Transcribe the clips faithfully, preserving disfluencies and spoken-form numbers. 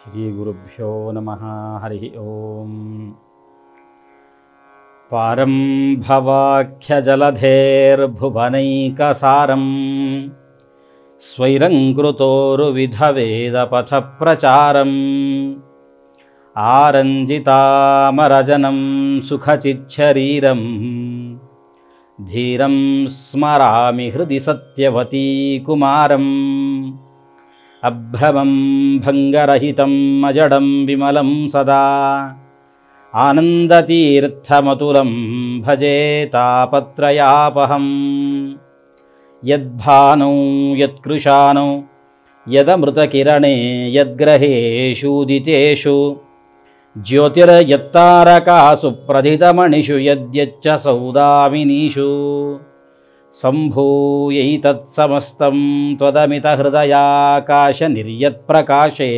ಶ್ರೀಗುರುಭ್ಯೋ ನಮಃ. ಹರಿ ಓಂ. ಪಾರಂ ಭವಾಖ್ಯಜಲಧೇರ್ಭುವನೈಕಸಾರಂ ಸ್ವೈರಂಕೃತೋರುವಿಧವೇದಪಥಪ್ರಚಾರಂ ಆರಂಜಿತಾಮರಜನಂ ಸುಖಚಿಚ್ಛರೀರಂ ಧೀರಂ ಸ್ಮರಾಮಿ ಹೃದಯ ಸತ್ಯವತೀ ಕುಮಾರಂ ಅಭ್ರಮಂ ಭಂಗರಹಿತಂ ಅಜಡಂ ವಿಮಲಂ ಸದಾ ಆನಂದತೀರ್ಥಮತುಲಂ ಭಜೆ ತಾಪತ್ರಯಾಪಹಂ. ಯದ್ಭಾನೌ ಯತ್ಕೃಶಾನೌ ಯದಮೃತಕಿರಣೇ ಯದ್ಗ್ರಹೇಷೂದಿತೇಷು ಜ್ಯೋತಿರ್ಯತ್ತಾರಕಾಸು ಪ್ರಧಿತಮಣಿಷು ಯದ್ಯಚ್ಚ ಸೌದಾಮಿನೀಷು ಸಂಭೂಯೈತತ್ಸಮಸ್తం ತ್ವದಮಿತಹೃದಯಾಕಾಶನಿರ್ಯತ್ಪ್ರಕಾಶೇ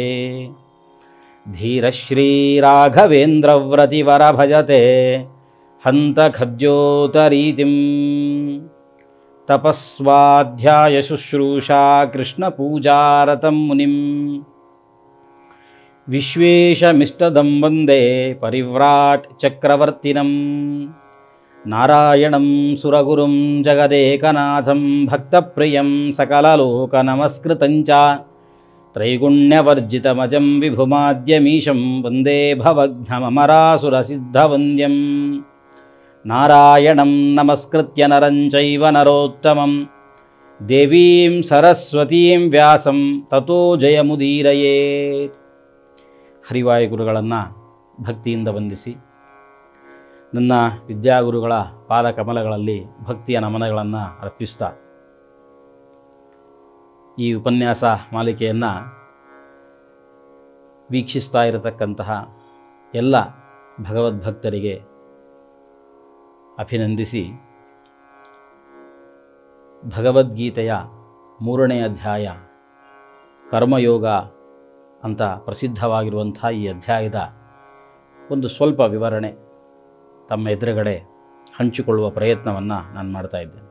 ಧೀರಶ್ರೀರಾಘವೇಂದ್ರವ್ರತಿವರ ಭಜತೆ ಹಂತ ಖದ್ಯೋತರೀತಿಂ. ತಪಸ್ವಾಧ್ಯಾಯ ಶುಶ್ರೂಷಾ ಕೃಷ್ಣಪೂಜಾರತಂ ಮುನಿಂ ವಿಶ್ವೇಶಮಿಷ್ಟದಂ ವಂದೇ ಪರಿವ್ರಾಟ್ ಚಕ್ರವರ್ತಿನಂ. ನಾರಾಯಣಂ ಸುರಗುರುಂ ಜಗದೇಕನಾಥಂ ಭಕ್ತಪ್ರಿಯಂ ಸಕಲಲೋಕನಮಸ್ಕೃತಂಚ ತ್ರೈಗುಣ್ಯವರ್ಜಿತಮಜಂ ವಿಭುಮಾದ್ಯಮೀಶಂ ವಂದೇ ಭವಘ್ನಮರಾಸುರಸಿದ್ಧವಂದ್ಯಂ. ನಾರಾಯಣಂ ನಮಸ್ಕೃತ್ಯ ನರಂ ಚೈವ ನರೋತ್ತಮಂ ದೇವೀಂ ಸರಸ್ವತೀಂ ವ್ಯಾಸಂ ತತೋ ಜಯಮುದೀರಯೇತ್. ಹರಿವಾಯುಗುರುಗಳನ್ನು ಭಕ್ತಿಯಿಂದ ವಂದಿಸಿ ನನ್ನ ವಿದ್ಯಾಗುರುಗಳ ಪಾದಕಮಲಗಳಲ್ಲಿ ಭಕ್ತಿಯ ನಮನಗಳನ್ನು ಅರ್ಪಿಸ್ತಾ ಈ ಉಪನ್ಯಾಸ ಮಾಲಿಕೆಯನ್ನು ವೀಕ್ಷಿಸ್ತಾ ಇರತಕ್ಕಂತಹ ಎಲ್ಲ ಭಗವದ್ಭಕ್ತರಿಗೆ ಅಭಿನಂದಿಸಿ, ಭಗವದ್ಗೀತೆಯ ಮೂರನೇ ಅಧ್ಯಾಯ ಕರ್ಮಯೋಗ ಅಂತ ಪ್ರಸಿದ್ಧವಾಗಿರುವಂಥ ಈ ಅಧ್ಯಾಯದ ಒಂದು ಸ್ವಲ್ಪ ವಿವರಣೆ ತಮ್ಮ ಎದುರುಗಡೆ ಹಂಚಿಕೊಳ್ಳುವ ಪ್ರಯತ್ನವನ್ನು ನಾನು ಮಾಡ್ತಾ ಇದ್ದೇನೆ.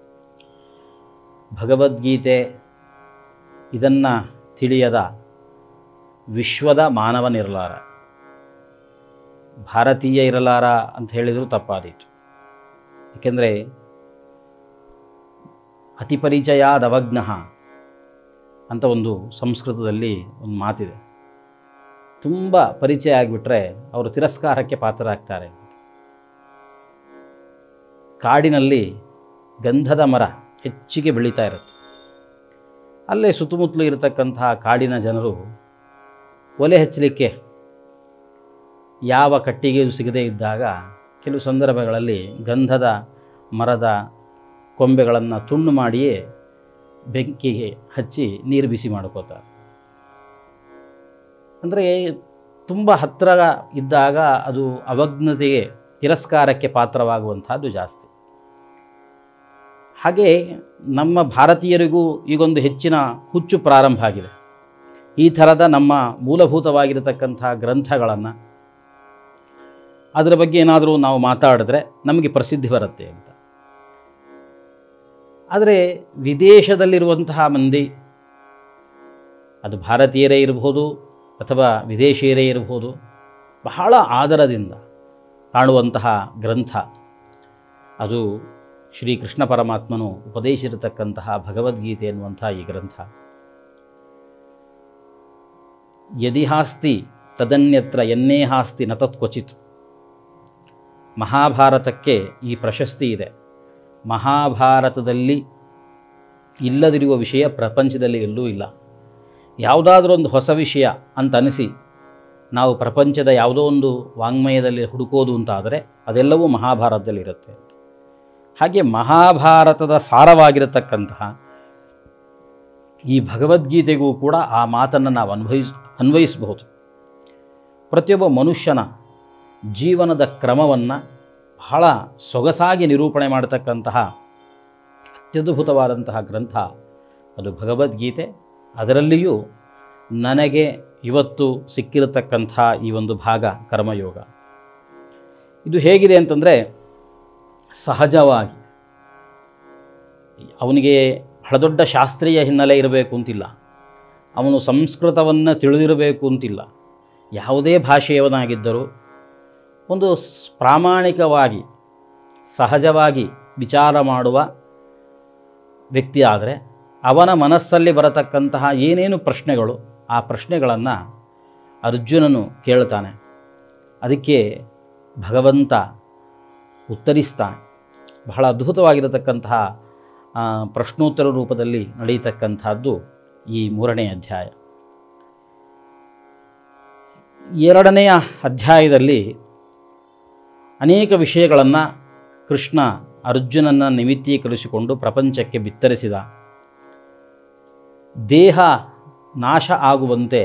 ಭಗವದ್ಗೀತೆ ಇದನ್ನು ತಿಳಿಯದ ವಿಶ್ವದ ಮಾನವನಿರಲಾರ, ಭಾರತೀಯ ಇರಲಾರ ಅಂತ ಹೇಳಿದರೂ ತಪ್ಪಾದೀತು. ಏಕೆಂದರೆ ಅತಿ ಪರಿಚಯಾದವಜ್ಞ ಅಂತ ಒಂದು ಸಂಸ್ಕೃತದಲ್ಲಿ ಒಂದು ಮಾತಿದೆ. ತುಂಬ ಪರಿಚಯ ಆಗಿಬಿಟ್ರೆ ಅವರು ತಿರಸ್ಕಾರಕ್ಕೆ ಪಾತ್ರರಾಗ್ತಾರೆ. ಕಾಡಿನಲ್ಲಿ ಗಂಧದ ಮರ ಹೆಚ್ಚಿಗೆ ಬೆಳೀತಾ ಇರುತ್ತೆ. ಅಲ್ಲೇ ಸುತ್ತಮುತ್ತಲೂ ಇರತಕ್ಕಂತಹ ಕಾಡಿನ ಜನರು ಒಲೆ ಹಚ್ಚಲಿಕ್ಕೆ ಯಾವ ಕಟ್ಟಿಗೆಯೂ ಸಿಗದೇ ಇದ್ದಾಗ ಕೆಲವು ಸಂದರ್ಭಗಳಲ್ಲಿ ಗಂಧದ ಮರದ ಕೊಂಬೆಗಳನ್ನು ತುಂಡು ಮಾಡಿಯೇ ಬೆಂಕಿಗೆ ಹಚ್ಚಿ ನೀರು ಬಿಸಿ ಮಾಡ್ಕೋತಾರೆ. ಅಂದರೆ ತುಂಬ ಹತ್ತಿರ ಇದ್ದಾಗ ಅದು ಅವಜ್ಞತೆಗೆ, ತಿರಸ್ಕಾರಕ್ಕೆ ಪಾತ್ರವಾಗುವಂಥದ್ದು ಜಾಸ್ತಿ. ಹಾಗೆ ನಮ್ಮ ಭಾರತೀಯರಿಗೂ ಈಗೊಂದು ಹೆಚ್ಚಿನ ಹುಚ್ಚು ಪ್ರಾರಂಭ ಆಗಿದೆ. ಈ ಥರದ ನಮ್ಮ ಮೂಲಭೂತವಾಗಿರತಕ್ಕಂಥ ಗ್ರಂಥಗಳನ್ನು ಅದರ ಬಗ್ಗೆ ಏನಾದರೂ ನಾವು ಮಾತಾಡಿದ್ರೆ ನಮಗೆ ಪ್ರಸಿದ್ಧಿ ಬರುತ್ತೆ ಅಂತ. ಆದರೆ ವಿದೇಶದಲ್ಲಿರುವಂತಹ ಮಂದಿ, ಅದು ಭಾರತೀಯರೇ ಇರಬಹುದು ಅಥವಾ ವಿದೇಶಿಯರೇ ಇರಬಹುದು, ಬಹಳ ಆದರದಿಂದ ಕಾಣುವಂತಹ ಗ್ರಂಥ ಅದು ಶ್ರೀಕೃಷ್ಣ ಪರಮಾತ್ಮನು ಉಪದೇಶಿರತಕ್ಕಂತಹ ಭಗವದ್ಗೀತೆ ಎನ್ನುವಂಥ ಈ ಗ್ರಂಥ. ಯದಿಹಾಸ್ತಿ ತದನ್ಯತ್ರ ಎನ್ನೇಹಾಸ್ತಿ ನ ತತ್ಕ್ವಚಿತ್. ಮಹಾಭಾರತಕ್ಕೆ ಈ ಪ್ರಶಸ್ತಿ ಇದೆ. ಮಹಾಭಾರತದಲ್ಲಿ ಇಲ್ಲದಿರುವ ವಿಷಯ ಪ್ರಪಂಚದಲ್ಲಿ ಎಲ್ಲೂ ಇಲ್ಲ. ಯಾವುದಾದ್ರೂ ಒಂದು ಹೊಸ ವಿಷಯ ಅಂತ ಅನಿಸಿ ನಾವು ಪ್ರಪಂಚದ ಯಾವುದೋ ಒಂದು ವಾಂಗ್ಮಯದಲ್ಲಿ ಹುಡುಕೋದು ಅಂತಾದರೆ ಅದೆಲ್ಲವೂ ಮಹಾಭಾರತದಲ್ಲಿರುತ್ತೆ. ಹಾಗೆ ಮಹಾಭಾರತದ ಸಾರವಾಗಿರತಕ್ಕಂತಹ ಈ ಭಗವದ್ಗೀತೆಗೂ ಕೂಡ ಆ ಮಾತನ್ನು ನಾವು ಅನ್ವಯಿಸ್ ಅನ್ವಯಿಸಬಹುದು. ಪ್ರತಿಯೊಬ್ಬ ಮನುಷ್ಯನ ಜೀವನದ ಕ್ರಮವನ್ನು ಬಹಳ ಸೊಗಸಾಗಿ ನಿರೂಪಣೆ ಮಾಡತಕ್ಕಂತಹ ಅತ್ಯದ್ಭುತವಾದಂತಹ ಗ್ರಂಥ ಅದು ಭಗವದ್ಗೀತೆ. ಅದರಲ್ಲಿಯೂ ನನಗೆ ಇವತ್ತು ಸಿಕ್ಕಿರತಕ್ಕಂಥ ಈ ಒಂದು ಭಾಗ ಕರ್ಮಯೋಗ, ಇದು ಹೇಗಿದೆ ಅಂತಂದರೆ, ಸಹಜವಾಗಿ ಅವನಿಗೆ ಬಹಳ ದೊಡ್ಡ ಶಾಸ್ತ್ರೀಯ ಹಿನ್ನೆಲೆ ಇರಬೇಕು ಅಂತಿಲ್ಲ. ಅವನು ಸಂಸ್ಕೃತವನ್ನು ತಿಳಿದಿರಬೇಕು ಅಂತಿಲ್ಲ. ಯಾವುದೇ ಭಾಷೆಯವನಾಗಿದ್ದರೂ ಒಂದು ಪ್ರಾಮಾಣಿಕವಾಗಿ ಸಹಜವಾಗಿ ವಿಚಾರ ಮಾಡುವ ವ್ಯಕ್ತಿ ಆದರೆ ಅವನ ಮನಸ್ಸಲ್ಲಿ ಬರತಕ್ಕಂತಹ ಏನೇನು ಪ್ರಶ್ನೆಗಳು ಆ ಪ್ರಶ್ನೆಗಳನ್ನು ಅರ್ಜುನನು ಕೇಳ್ತಾನೆ. ಅದಕ್ಕೆ ಭಗವಂತ ಉತ್ತರಿಸ್ತಾನೆ. ಬಹಳ ಅದ್ಭುತವಾಗಿರತಕ್ಕಂತಹ ಪ್ರಶ್ನೋತ್ತರ ರೂಪದಲ್ಲಿ ನಡೆಯತಕ್ಕಂಥದ್ದು ಈ ಮೂರನೇ ಅಧ್ಯಾಯ. ಎರಡನೆಯ ಅಧ್ಯಾಯದಲ್ಲಿ ಅನೇಕ ವಿಷಯಗಳನ್ನು ಕೃಷ್ಣ ಅರ್ಜುನನ ನಿಮಿತ್ತೀಕರಿಸಿಕೊಂಡು ಪ್ರಪಂಚಕ್ಕೆ ಬಿತ್ತರಿಸಿದ. ದೇಹ ನಾಶ ಆಗುವಂತೆ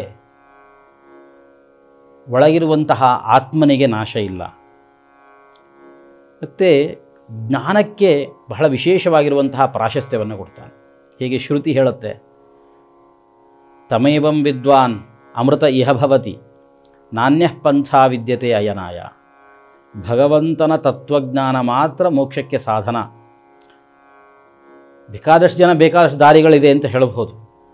ಒಳಗಿರುವಂತಹ ಆತ್ಮನಿಗೆ ನಾಶ ಇಲ್ಲ. ಮತ್ತು ಜ್ಞಾನಕ್ಕೆ ಬಹಳ ವಿಶೇಷವಾಗಿರುವಂತಹ ಪ್ರಾಶಸ್ತ್ಯವನ್ನು ಕೊಡ್ತಾನೆ. ಹೀಗೆ ಶ್ರುತಿ ಹೇಳುತ್ತೆ, ತಮೇವಂ ವಿದ್ವಾನ್ ಅಮೃತ ಇಹ ಭವತಿ ನಾಣ್ಯಃ ಪಂಥಾ ವಿದ್ಯತೆ ಅಯನಾಯ. ಭಗವಂತನ ತತ್ವಜ್ಞಾನ ಮಾತ್ರ ಮೋಕ್ಷಕ್ಕೆ ಸಾಧನ. ಬೇಕಾದಷ್ಟು ಜನ ಬೇಕಾದಷ್ಟು ದಾರಿಗಳಿದೆ ಅಂತ ಹೇಳಬಹುದು.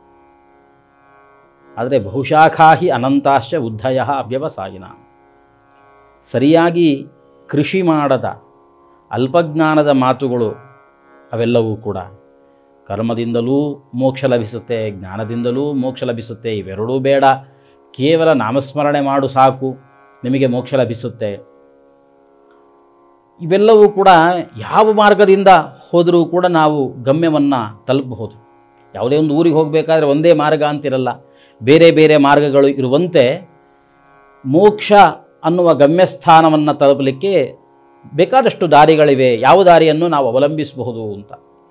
ಆದರೆ ಬಹುಶಾಖಾಹಿ ಅನಂತಾಶ್ಚ ಉದ್ಧಯ ಅವ್ಯವಸಾಯಿನ. ಸರಿಯಾಗಿ ಕೃಷಿ ಮಾಡದ ಅಲ್ಪಜ್ಞಾನದ ಮಾತುಗಳು ಅವೆಲ್ಲವೂ ಕೂಡ ಕರ್ಮದಿಂದಲೂ ಮೋಕ್ಷ ಲಭಿಸುತ್ತೆ, ಜ್ಞಾನದಿಂದಲೂ ಮೋಕ್ಷ ಲಭಿಸುತ್ತೆ, ಇವೆರಡೂ ಬೇಡ, ಕೇವಲ ನಾಮಸ್ಮರಣೆ ಮಾಡು ಸಾಕು ನಿಮಗೆ ಮೋಕ್ಷ ಲಭಿಸುತ್ತೆ. ಇವೆಲ್ಲವೂ ಕೂಡ ಯಾವ ಮಾರ್ಗದಿಂದ ಹೋದರೂ ಕೂಡ ನಾವು ಗಮ್ಯವನ್ನು ತಲುಪಬಹುದು. ಯಾವುದೇ ಒಂದು ಊರಿಗೆ ಹೋಗಬೇಕಾದ್ರೆ ಒಂದೇ ಮಾರ್ಗ ಅಂತಿರಲ್ಲ, ಬೇರೆ ಬೇರೆ ಮಾರ್ಗಗಳು ಇರುವಂತೆ ಮೋಕ್ಷ ಅನ್ನುವ ಗಮ್ಯಸ್ಥಾನವನ್ನು ತಲುಪಲಿಕ್ಕೆ ಬೇಕಾದಷ್ಟು ದಾರಿಗಳಿವೆ. ಯಾವ ದಾರಿಯನ್ನು ನಾವು ಅವಲಂಬಿಸಬಹುದು ಅಂತ.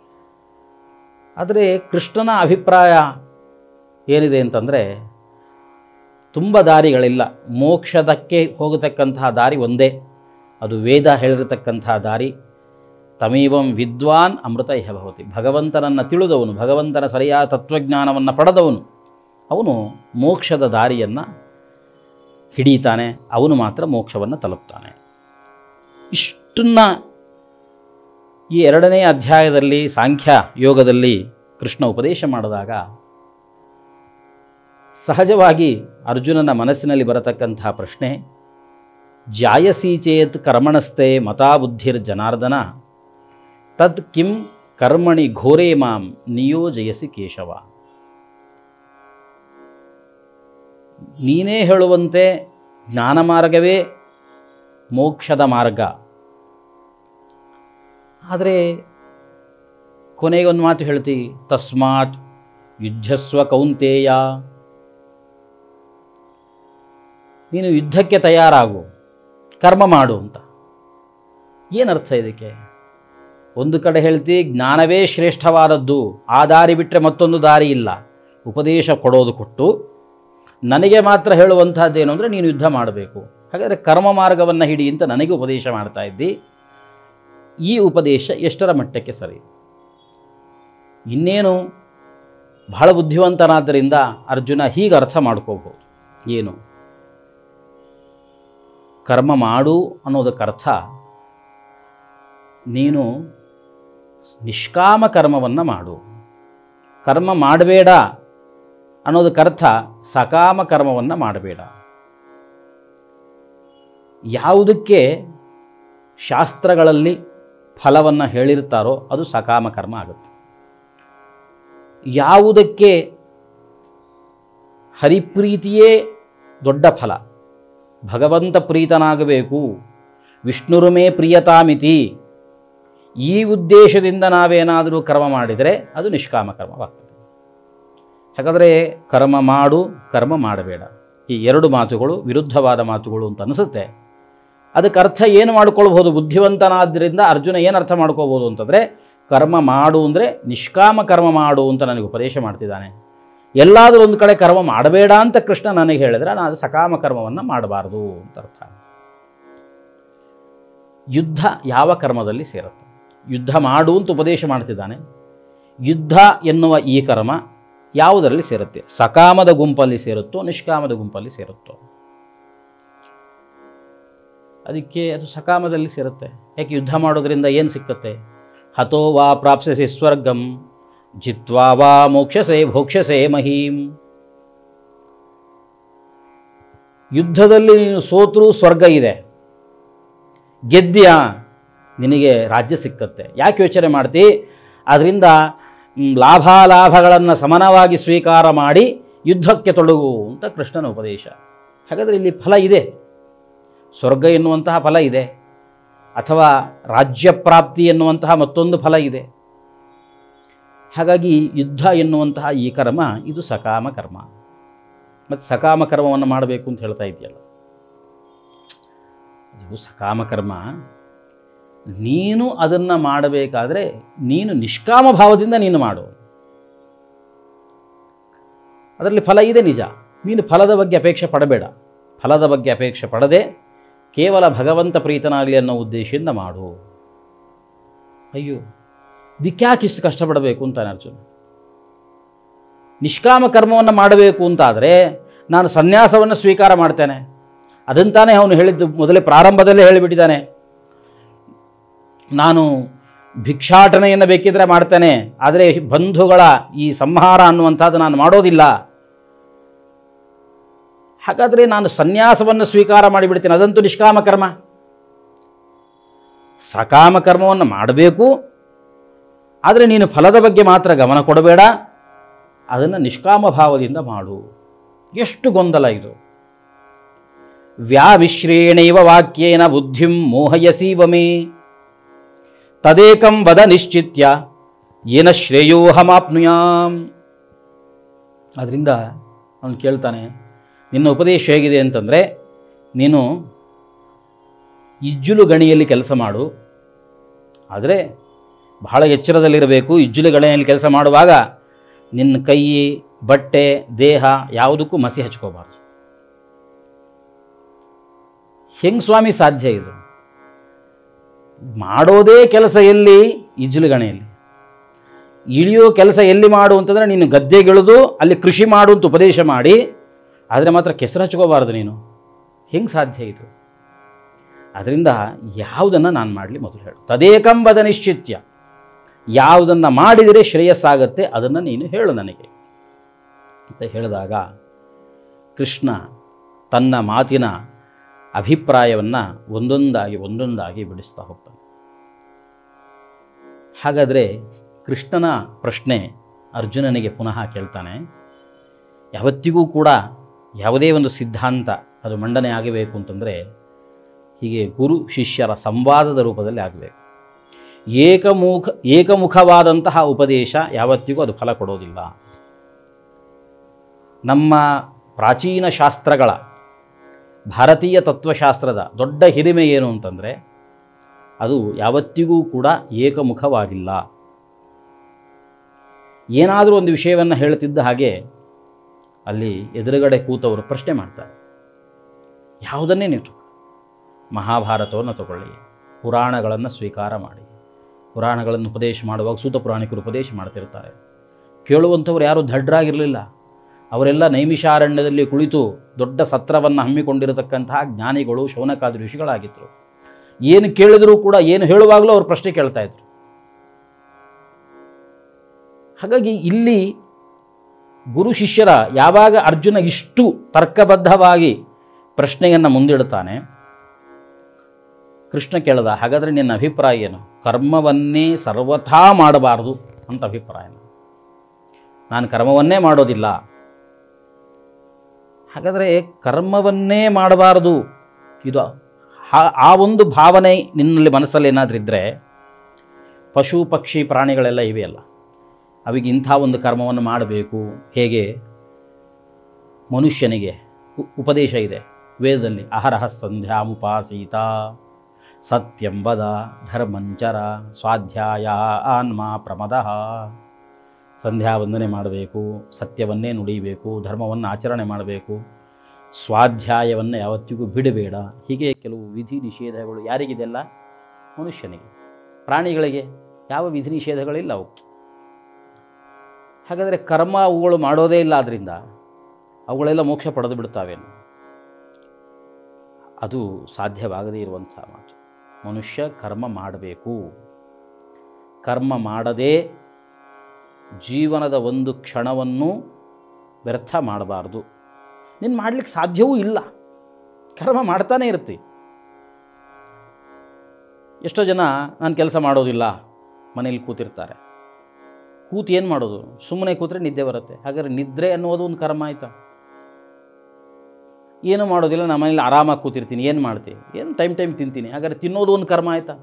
ಆದರೆ ಕೃಷ್ಣನ ಅಭಿಪ್ರಾಯ ಏನಿದೆ ಅಂತಂದರೆ, ತುಂಬ ದಾರಿಗಳಿಲ್ಲ, ಮೋಕ್ಷದಕ್ಕೆ ಹೋಗತಕ್ಕಂತಹ ದಾರಿ ಒಂದೇ, ಅದು ವೇದ ಹೇಳಿರತಕ್ಕಂತಹ ದಾರಿ. ತಮೀವಂ ವಿದ್ವಾನ್ ಅಮೃತ ಇಹ ಭವತಿ. ಭಗವಂತನನ್ನು ತಿಳಿದವನು, ಭಗವಂತನ ಸರಿಯಾದ ತತ್ವಜ್ಞಾನವನ್ನು ಪಡೆದವನು, ಅವನು ಮೋಕ್ಷದ ದಾರಿಯನ್ನು ಹಿಡಿತಾನೆ, ಅವನು ಮಾತ್ರ ಮೋಕ್ಷವನ್ನು ತಲುಪ್ತಾನೆ. ಇಷ್ಟನ್ನು ಈ ಎರಡನೇ ಅಧ್ಯಾಯದಲ್ಲಿ ಸಾಂಖ್ಯ ಯೋಗದಲ್ಲಿ ಕೃಷ್ಣ ಉಪದೇಶ ಮಾಡಿದಾಗ ಸಹಜವಾಗಿ ಅರ್ಜುನನ ಮನಸ್ಸಿನಲ್ಲಿ ಬರತಕ್ಕಂತಹ ಪ್ರಶ್ನೆ, ಜಾಯಸಿ ಚೇತ್ ಕರ್ಮಣಸ್ತೆ ಮತಾ ಬುದ್ಧಿರ್ ಜನಾರ್ದನ ತದ್ ಕಿಂ ಕರ್ಮಣಿ ಘೋರೇ ಮಾಂ ನಿಯೋಜಯಸಿ ಕೇಶವ. ನೀನೇ ಹೇಳುವಂತೆ ಜ್ಞಾನ ಮಾರ್ಗವೇ ಮೋಕ್ಷದ ಮಾರ್ಗ. ಆದರೆ ಕೊನೆಗೆ ಒಂದು ಮಾತು ಹೇಳ್ತಿ, ತಸ್ಮಾತ್ ಯುದ್ಧಸ್ವ ಕೌಂತೇಯ. ನೀನು ಯುದ್ಧಕ್ಕೆ ತಯಾರಾಗು, ಕರ್ಮ ಮಾಡು ಅಂತ. ಏನರ್ಥ ಇದಕ್ಕೆ? ಒಂದು ಕಡೆ ಹೇಳ್ತಿ ಜ್ಞಾನವೇ ಶ್ರೇಷ್ಠವಾದದ್ದು, ಆ ದಾರಿ ಬಿಟ್ಟರೆ ಮತ್ತೊಂದು ದಾರಿ ಇಲ್ಲ, ಉಪದೇಶ ಕೊಡೋದು ಕೊಟ್ಟು ನನಗೆ ಮಾತ್ರ ಹೇಳುವಂಥದ್ದೇನು ಅಂದರೆ ನೀನು ಯುದ್ಧ ಮಾಡಬೇಕು. ಹಾಗಾದರೆ ಕರ್ಮ ಮಾರ್ಗವನ್ನು ಹಿಡಿ ಅಂತ ನನಗೆ ಉಪದೇಶ ಮಾಡ್ತಾ ಇದ್ದಿ. ಈ ಉಪದೇಶ ಎಷ್ಟರ ಮಟ್ಟಕ್ಕೆ ಸರಿ? ಇನ್ನೇನು ಬಹಳ ಬುದ್ಧಿವಂತನಾದ್ದರಿಂದ ಅರ್ಜುನ ಹೀಗೆ ಅರ್ಥ ಮಾಡ್ಕೋಬಹುದು. ಏನು? ಕರ್ಮ ಮಾಡು ಅನ್ನೋದಕ್ಕರ್ಥ ನೀನು ನಿಷ್ಕಾಮ ಕರ್ಮವನ್ನು ಮಾಡು. ಕರ್ಮ ಮಾಡಬೇಡ ಅನ್ನೋದಕ್ಕರ್ಥ ಸಕಾಮ ಕರ್ಮವನ್ನು ಮಾಡಬೇಡ. ಯಾವುದಕ್ಕೆ ಶಾಸ್ತ್ರಗಳಲ್ಲಿ ಫಲವನ್ನು ಹೇಳಿರ್ತಾರೋ ಅದು ಸಕಾಮ ಕರ್ಮ ಆಗುತ್ತೆ. ಯಾವುದಕ್ಕೆ ಹರಿಪ್ರೀತಿಯೇ ದೊಡ್ಡ ಫಲ, ಭಗವಂತ ಪ್ರೀತನಾಗಬೇಕು, ವಿಷ್ಣುರುಮೇ ಪ್ರಿಯತಾಮಿತಿ, ಈ ಉದ್ದೇಶದಿಂದ ನಾವೇನಾದರೂ ಕರ್ಮ ಮಾಡಿದರೆ ಅದು ನಿಷ್ಕಾಮ ಕರ್ಮವಾಗ್ತದೆ. ಹಾಗಾದರೆ ಕರ್ಮ ಮಾಡು, ಕರ್ಮ ಮಾಡಬೇಡ, ಈ ಎರಡು ಮಾತುಗಳು ವಿರುದ್ಧವಾದ ಮಾತುಗಳು ಅಂತ ಅನಿಸುತ್ತೆ. ಅದಕ್ಕೆ ಅರ್ಥ ಏನು ಮಾಡ್ಕೊಳ್ಬೋದು? ಬುದ್ಧಿವಂತನಾದ್ದರಿಂದ ಅರ್ಜುನ ಏನು ಅರ್ಥ ಮಾಡ್ಕೋಬೋದು ಅಂತಂದರೆ, ಕರ್ಮ ಮಾಡು ಅಂದರೆ ನಿಷ್ಕಾಮ ಕರ್ಮ ಮಾಡು ಅಂತ ನನಗೆ ಉಪದೇಶ ಮಾಡ್ತಿದ್ದಾನೆ. ಎಲ್ಲಾದರೂ ಒಂದು ಕಡೆ ಕರ್ಮ ಮಾಡಬೇಡ ಅಂತ ಕೃಷ್ಣ ನನಗೆ ಹೇಳಿದರೆ ನಾನು ಸಕಾಮ ಕರ್ಮವನ್ನು ಮಾಡಬಾರ್ದು ಅಂತ ಅರ್ಥ. ಯುದ್ಧ ಯಾವ ಕರ್ಮದಲ್ಲಿ ಸೇರುತ್ತೆ? ಯುದ್ಧ ಮಾಡು ಅಂತ ಉಪದೇಶ ಮಾಡ್ತಿದ್ದಾನೆ. ಯುದ್ಧ ಎನ್ನುವ ಈ ಕರ್ಮ ಯಾವುದರಲ್ಲಿ ಸೇರುತ್ತೆ? ಸಕಾಮದ ಗುಂಪಲ್ಲಿ ಸೇರುತ್ತೋ ನಿಷ್ಕಾಮದ ಗುಂಪಲ್ಲಿ ಸೇರುತ್ತೋ? ಅದಕ್ಕೆ ಅದು ಸಕಾಮದಲ್ಲಿ ಸೇರುತ್ತೆ. ಯಾಕೆ? ಯುದ್ಧ ಮಾಡೋದ್ರಿಂದ ಏನು ಸಿಕ್ಕತ್ತೆ? ಹತೋ ವಾ ಪ್ರಾಪ್ಸ್ಯಸಿ ಸ್ವರ್ಗಂ ಜಿತ್ವಾ ವಾ ಮೋಕ್ಷಸೆ ಭೋಕ್ಷಸೆ ಮಹೀಂ. ಯುದ್ಧದಲ್ಲಿ ನೀನು ಸೋತರೂ ಸ್ವರ್ಗ ಇದೆ, ಗೆದ್ದಿಯಾ ನಿನಗೆ ರಾಜ್ಯ ಸಿಕ್ಕತ್ತೆ. ಯಾಕೆ ಯೋಚನೆ ಮಾಡ್ತಿ? ಅದರಿಂದ ಲಾಭಾಲಾಭಗಳನ್ನು ಸಮಾನವಾಗಿ ಸ್ವೀಕಾರ ಮಾಡಿ ಯುದ್ಧಕ್ಕೆ ತೊಡಗು ಅಂತ ಕೃಷ್ಣನ ಉಪದೇಶ. ಹಾಗಾದರೆ ಇಲ್ಲಿ ಫಲ ಇದೆ, ಸ್ವರ್ಗ ಎನ್ನುವಂತಹ ಫಲ ಇದೆ, ಅಥವಾ ರಾಜ್ಯ ಪ್ರಾಪ್ತಿ ಎನ್ನುವಂತಹ ಮತ್ತೊಂದು ಫಲ ಇದೆ. ಹಾಗಾಗಿ ಯುದ್ಧ ಎನ್ನುವಂತಹ ಈ ಕರ್ಮ ಇದು ಸಕಾಮ ಕರ್ಮ. ಮತ್ತು ಸಕಾಮ ಕರ್ಮವನ್ನು ಮಾಡಬೇಕು ಅಂತ ಹೇಳ್ತಾ ಇದೆಯಲ್ಲ, ಇದು ಸಕಾಮ ಕರ್ಮ. ನೀನು ಅದನ್ನು ಮಾಡಬೇಕಾದ್ರೆ ನೀನು ನಿಷ್ಕಾಮ ಭಾವದಿಂದ ನೀನು ಮಾಡು. ಅದರಲ್ಲಿ ಫಲ ಇದೆ ನಿಜ, ನೀನು ಫಲದ ಬಗ್ಗೆ ಅಪೇಕ್ಷೆ ಪಡಬೇಡ. ಫಲದ ಬಗ್ಗೆ ಅಪೇಕ್ಷೆ ಪಡದೆ ಕೇವಲ ಭಗವಂತ ಪ್ರೀತನಾಗಲಿ ಅನ್ನೋ ಉದ್ದೇಶದಿಂದ ಮಾಡು. ಅಯ್ಯೋ ದಿಕ್ಕ್ಯಾಕಿಷ್ಟು ಕಷ್ಟಪಡಬೇಕು ಅಂತಾನೆ ಅರ್ಜುನ. ನಿಷ್ಕಾಮ ಕರ್ಮವನ್ನು ಮಾಡಬೇಕು ಅಂತಾದರೆ ನಾನು ಸನ್ಯಾಸವನ್ನು ಸ್ವೀಕಾರ ಮಾಡ್ತೇನೆ, ಅದಂತಾನೆ ಅವನು ಹೇಳಿದ್ದು ಮೊದಲೇ ಪ್ರಾರಂಭದಲ್ಲೇ ಹೇಳಿಬಿಟ್ಟಿದ್ದಾನೆ. ನಾನು ಭಿಕ್ಷಾಟನೆಯನ್ನು ಬೇಕಿದ್ರೆ ಮಾಡ್ತೇನೆ, ಆದರೆ ಬಂಧುಗಳ ಈ ಸಂಹಾರ ಅನ್ನುವಂಥದ್ದು ನಾನು ಮಾಡೋದಿಲ್ಲ. ಹಾಗಾದರೆ ನಾನು ಸನ್ಯಾಸವನ್ನು ಸ್ವೀಕಾರ ಮಾಡಿಬಿಡ್ತೇನೆ, ಅದಂತೂ ನಿಷ್ಕಾಮ ಕರ್ಮ. ಸಕಾಮ ಕರ್ಮವನ್ನು ಮಾಡಬೇಕು, ಆದರೆ ನೀನು ಫಲದ ಬಗ್ಗೆ ಮಾತ್ರ ಗಮನ ಕೊಡಬೇಡ, ಅದನ್ನು ನಿಷ್ಕಾಮ ಭಾವದಿಂದ ಮಾಡು. ಎಷ್ಟು ಗೊಂದಲ ಇದು! ವ್ಯಾವಿಶ್ರೇಣೈವ ವಾಕ್ಯೇನ ಬುದ್ಧಿಂ ಮೋಹಯಸೀವ ಮೇ ತದೇಕಂ ವದ ನಿಶ್ಚಿತ್ಯ ಏನ ಶ್ರೇಯೋಹಮಾಪ್ನುಯಾಂ. ಅದರಿಂದ ಅವನು ಕೇಳ್ತಾನೆ, ನಿನ್ನ ಉಪದೇಶ ಹೇಗಿದೆ ಅಂತಂದರೆ, ನೀನು ಇಜ್ಜುಲು ಗಣಿಯಲ್ಲಿ ಕೆಲಸ ಮಾಡು, ಆದರೆ ಬಹಳ ಎಚ್ಚರದಲ್ಲಿರಬೇಕು. ಇಜ್ಜುಲು ಗಣಿಯಲ್ಲಿ ಕೆಲಸ ಮಾಡುವಾಗ ನಿನ್ನ ಕೈ, ಬಟ್ಟೆ, ದೇಹ ಯಾವುದಕ್ಕೂ ಮಸಿ ಹಚ್ಕೋಬಾರ್ದು. ಹೆಂಗೆ ಸ್ವಾಮಿ ಸಾಧ್ಯ ಇದು? ಮಾಡೋದೇ ಕೆಲಸ ಎಲ್ಲಿ? ಇಜ್ಜುಲು ಗಣಿಯಲ್ಲಿ. ಇಳಿಯೋ ಕೆಲಸ ಎಲ್ಲಿ ಮಾಡು ಅಂತಂದರೆ ನೀನು ಗದ್ದೆಗಿಳಿದು ಅಲ್ಲಿ ಕೃಷಿ ಮಾಡು ಅಂತ ಉಪದೇಶ ಮಾಡಿ, ಆದರೆ ಮಾತ್ರ ಕೆಸರು ಹಚ್ಕೋಬಾರ್ದು ನೀನು. ಹೆಂಗೆ ಸಾಧ್ಯ ಇದು? ಅದರಿಂದ ಯಾವುದನ್ನು ನಾನು ಮಾಡಲಿ ಮೊದಲು ಹೇಳು. ತದೇಕಂಬದ ನಿಶ್ಚಿತ್ಯ, ಯಾವುದನ್ನು ಮಾಡಿದರೆ ಶ್ರೇಯಸ್ಸಾಗತ್ತೆ ಅದನ್ನು ನೀನು ಹೇಳು ನನಗೆ ಅಂತ ಹೇಳಿದಾಗ ಕೃಷ್ಣ ತನ್ನ ಮಾತಿನ ಅಭಿಪ್ರಾಯವನ್ನು ಒಂದೊಂದಾಗಿ ಒಂದೊಂದಾಗಿ ಬಿಡಿಸ್ತಾ ಹೋಗ್ತಾನೆ. ಹಾಗಾದರೆ ಕೃಷ್ಣನ ಪ್ರಶ್ನೆ ಅರ್ಜುನನಿಗೆ ಪುನಃ ಕೇಳ್ತಾನೆ. ಯಾವತ್ತಿಗೂ ಕೂಡ ಯಾವುದೇ ಒಂದು ಸಿದ್ಧಾಂತ ಅದು ಮಂಡನೆ ಆಗಬೇಕು ಅಂತಂದರೆ ಹೀಗೆ ಗುರು ಶಿಷ್ಯರ ಸಂವಾದದ ರೂಪದಲ್ಲಿ ಆಗಬೇಕು. ಏಕಮುಖ ಏಕಮುಖವಾದಂತಹ ಉಪದೇಶ ಯಾವತ್ತಿಗೂ ಅದು ಫಲ ಕೊಡೋದಿಲ್ಲ. ನಮ್ಮ ಪ್ರಾಚೀನ ಶಾಸ್ತ್ರಗಳ, ಭಾರತೀಯ ತತ್ವಶಾಸ್ತ್ರದ ದೊಡ್ಡ ಹಿರಿಮೆ ಏನು ಅಂತಂದರೆ ಅದು ಯಾವತ್ತಿಗೂ ಕೂಡ ಏಕಮುಖವಾಗಿಲ್ಲ. ಏನಾದರೂ ಒಂದು ವಿಷಯವನ್ನು ಹೇಳುತ್ತಿದ್ದ ಹಾಗೆ ಅಲ್ಲಿ ಎದುರುಗಡೆ ಕೂತವರು ಪ್ರಶ್ನೆ ಮಾಡ್ತಾರೆ. ಯಾವುದನ್ನೇ ನೀವು ತಗೊಳ್ಳಿ, ಮಹಾಭಾರತವನ್ನು ತಗೊಳ್ಳಿ, ಪುರಾಣಗಳನ್ನು ಸ್ವೀಕಾರ ಮಾಡಿ. ಪುರಾಣಗಳನ್ನು ಉಪದೇಶ ಮಾಡುವಾಗ ಸೂತ ಪುರಾಣಿಕರು ಉಪದೇಶ ಮಾಡ್ತಿರ್ತಾರೆ. ಕೇಳುವಂಥವ್ರು ಯಾರೂ ದಡ್ಡರಾಗಿರಲಿಲ್ಲ. ಅವರೆಲ್ಲ ನೈಮಿಷಾರಣ್ಯದಲ್ಲಿ ಕುಳಿತು ದೊಡ್ಡ ಸತ್ರವನ್ನು ಹಮ್ಮಿಕೊಂಡಿರತಕ್ಕಂತಹ ಜ್ಞಾನಿಗಳು, ಶೌನಕಾದಿ ಋಷಿಗಳಾಗಿದ್ದರು. ಏನು ಕೇಳಿದರೂ ಕೂಡ, ಏನು ಹೇಳುವಾಗಲೂ ಅವರು ಪ್ರಶ್ನೆ ಕೇಳ್ತಾ ಇದ್ರು. ಹಾಗಾಗಿ ಇಲ್ಲಿ ಗುರು ಶಿಷ್ಯರ ಯಾವಾಗ ಅರ್ಜುನ ಇಷ್ಟು ತರ್ಕಬದ್ಧವಾಗಿ ಪ್ರಶ್ನೆಯನ್ನು ಮುಂದಿಡ್ತಾನೆ, ಕೃಷ್ಣ ಕೇಳ್ದ, ಹಾಗಾದರೆ ನಿನ್ನ ಅಭಿಪ್ರಾಯ ಏನು? ಕರ್ಮವನ್ನೇ ಸರ್ವಥಾ ಮಾಡಬಾರ್ದು ಅಂತ ಅಭಿಪ್ರಾಯ. ನಾನು ಕರ್ಮವನ್ನೇ ಮಾಡೋದಿಲ್ಲ. ಹಾಗಾದರೆ ಕರ್ಮವನ್ನೇ ಮಾಡಬಾರ್ದು, ಇದು ಆ ಒಂದು ಭಾವನೆ ನಿನ್ನಲ್ಲಿ ಮನಸ್ಸಲ್ಲಿ ಏನಾದರೂ ಇದ್ದರೆ, ಪಶು ಪಕ್ಷಿ ಪ್ರಾಣಿಗಳೆಲ್ಲ ಇವೆಯಲ್ಲ, ಅವಿಗೆ ಇಂಥ ಒಂದು ಕರ್ಮವನ್ನು ಮಾಡಬೇಕು. ಹೇಗೆ ಮನುಷ್ಯನಿಗೆ ಉಪದೇಶ ಇದೆ ವೇದದಲ್ಲಿ, ಅಹರಹ ಸಂಧ್ಯಾಮುಪಾಸೀತ ಸತ್ಯಂ ವದ ಧರ್ಮಂಚರ ಸ್ವಾಧ್ಯಾಯ ಆನ್ಮಾ ಪ್ರಮದಃ. ಸಂಧ್ಯಾ ವಂದನೆ ಮಾಡಬೇಕು, ಸತ್ಯವನ್ನೇ ನುಡಿಯಬೇಕು, ಧರ್ಮವನ್ನು ಆಚರಣೆ ಮಾಡಬೇಕು, ಸ್ವಾಧ್ಯಾಯವನ್ನು ಯಾವತ್ತಿಗೂ ಬಿಡಬೇಡ. ಹೀಗೆ ಕೆಲವು ವಿಧಿ ನಿಷೇಧಗಳು ಯಾರಿಗಿದೆಲ್ಲ? ಮನುಷ್ಯನಿಗೆ. ಪ್ರಾಣಿಗಳಿಗೆ ಯಾವ ವಿಧಿ ನಿಷೇಧಗಳಿಲ್ಲ ಅವಕ್ಕೆ. ಹಾಗಾದರೆ ಕರ್ಮ ಅವುಗಳು ಮಾಡೋದೇ ಇಲ್ಲ, ಆದ್ದರಿಂದ ಅವುಗಳೆಲ್ಲ ಮೋಕ್ಷ ಪಡೆದು ಬಿಡ್ತಾವೇನು? ಅದು ಸಾಧ್ಯವಾಗದೇ ಇರುವಂಥ ಮಾತು. ಮನುಷ್ಯ ಕರ್ಮ ಮಾಡಬೇಕು. ಕರ್ಮ ಮಾಡದೆ ಜೀವನದ ಒಂದು ಕ್ಷಣವನ್ನು ವ್ಯರ್ಥ ಮಾಡಬಾರ್ದು. ನೀನು ಮಾಡಲಿಕ್ಕೆ ಸಾಧ್ಯವೂ ಇಲ್ಲ. ಕರ್ಮ ಮಾಡ್ತಾನೇ ಇರ್ತಿ. ಎಷ್ಟೋ ಜನ ನಾನು ಕೆಲಸ ಮಾಡೋದಿಲ್ಲ ಮನೇಲಿ ಕೂತಿರ್ತಾರೆ. ಕೂತು ಏನು ಮಾಡೋದು? ಸುಮ್ಮನೆ ಕೂತ್ರೆ ನಿದ್ದೆ ಬರುತ್ತೆ. ಹಾಗಾದ್ರೆ ನಿದ್ರೆ ಅನ್ನೋದು ಒಂದು ಕರ್ಮ ಆಯಿತಾ? ಏನೂ ಮಾಡೋದಿಲ್ಲ, ನಾನು ಮನೇಲಿ ಆರಾಮಾಗಿ ಕೂತಿರ್ತೀನಿ, ಏನು ಮಾಡ್ತೀನಿ? ಏನು ಟೈಮ್ ಟೈಮ್ ತಿಂತೀನಿ. ಹಾಗಾದ್ರೆ ತಿನ್ನೋದು ಒಂದು ಕರ್ಮ ಆಯಿತಾ?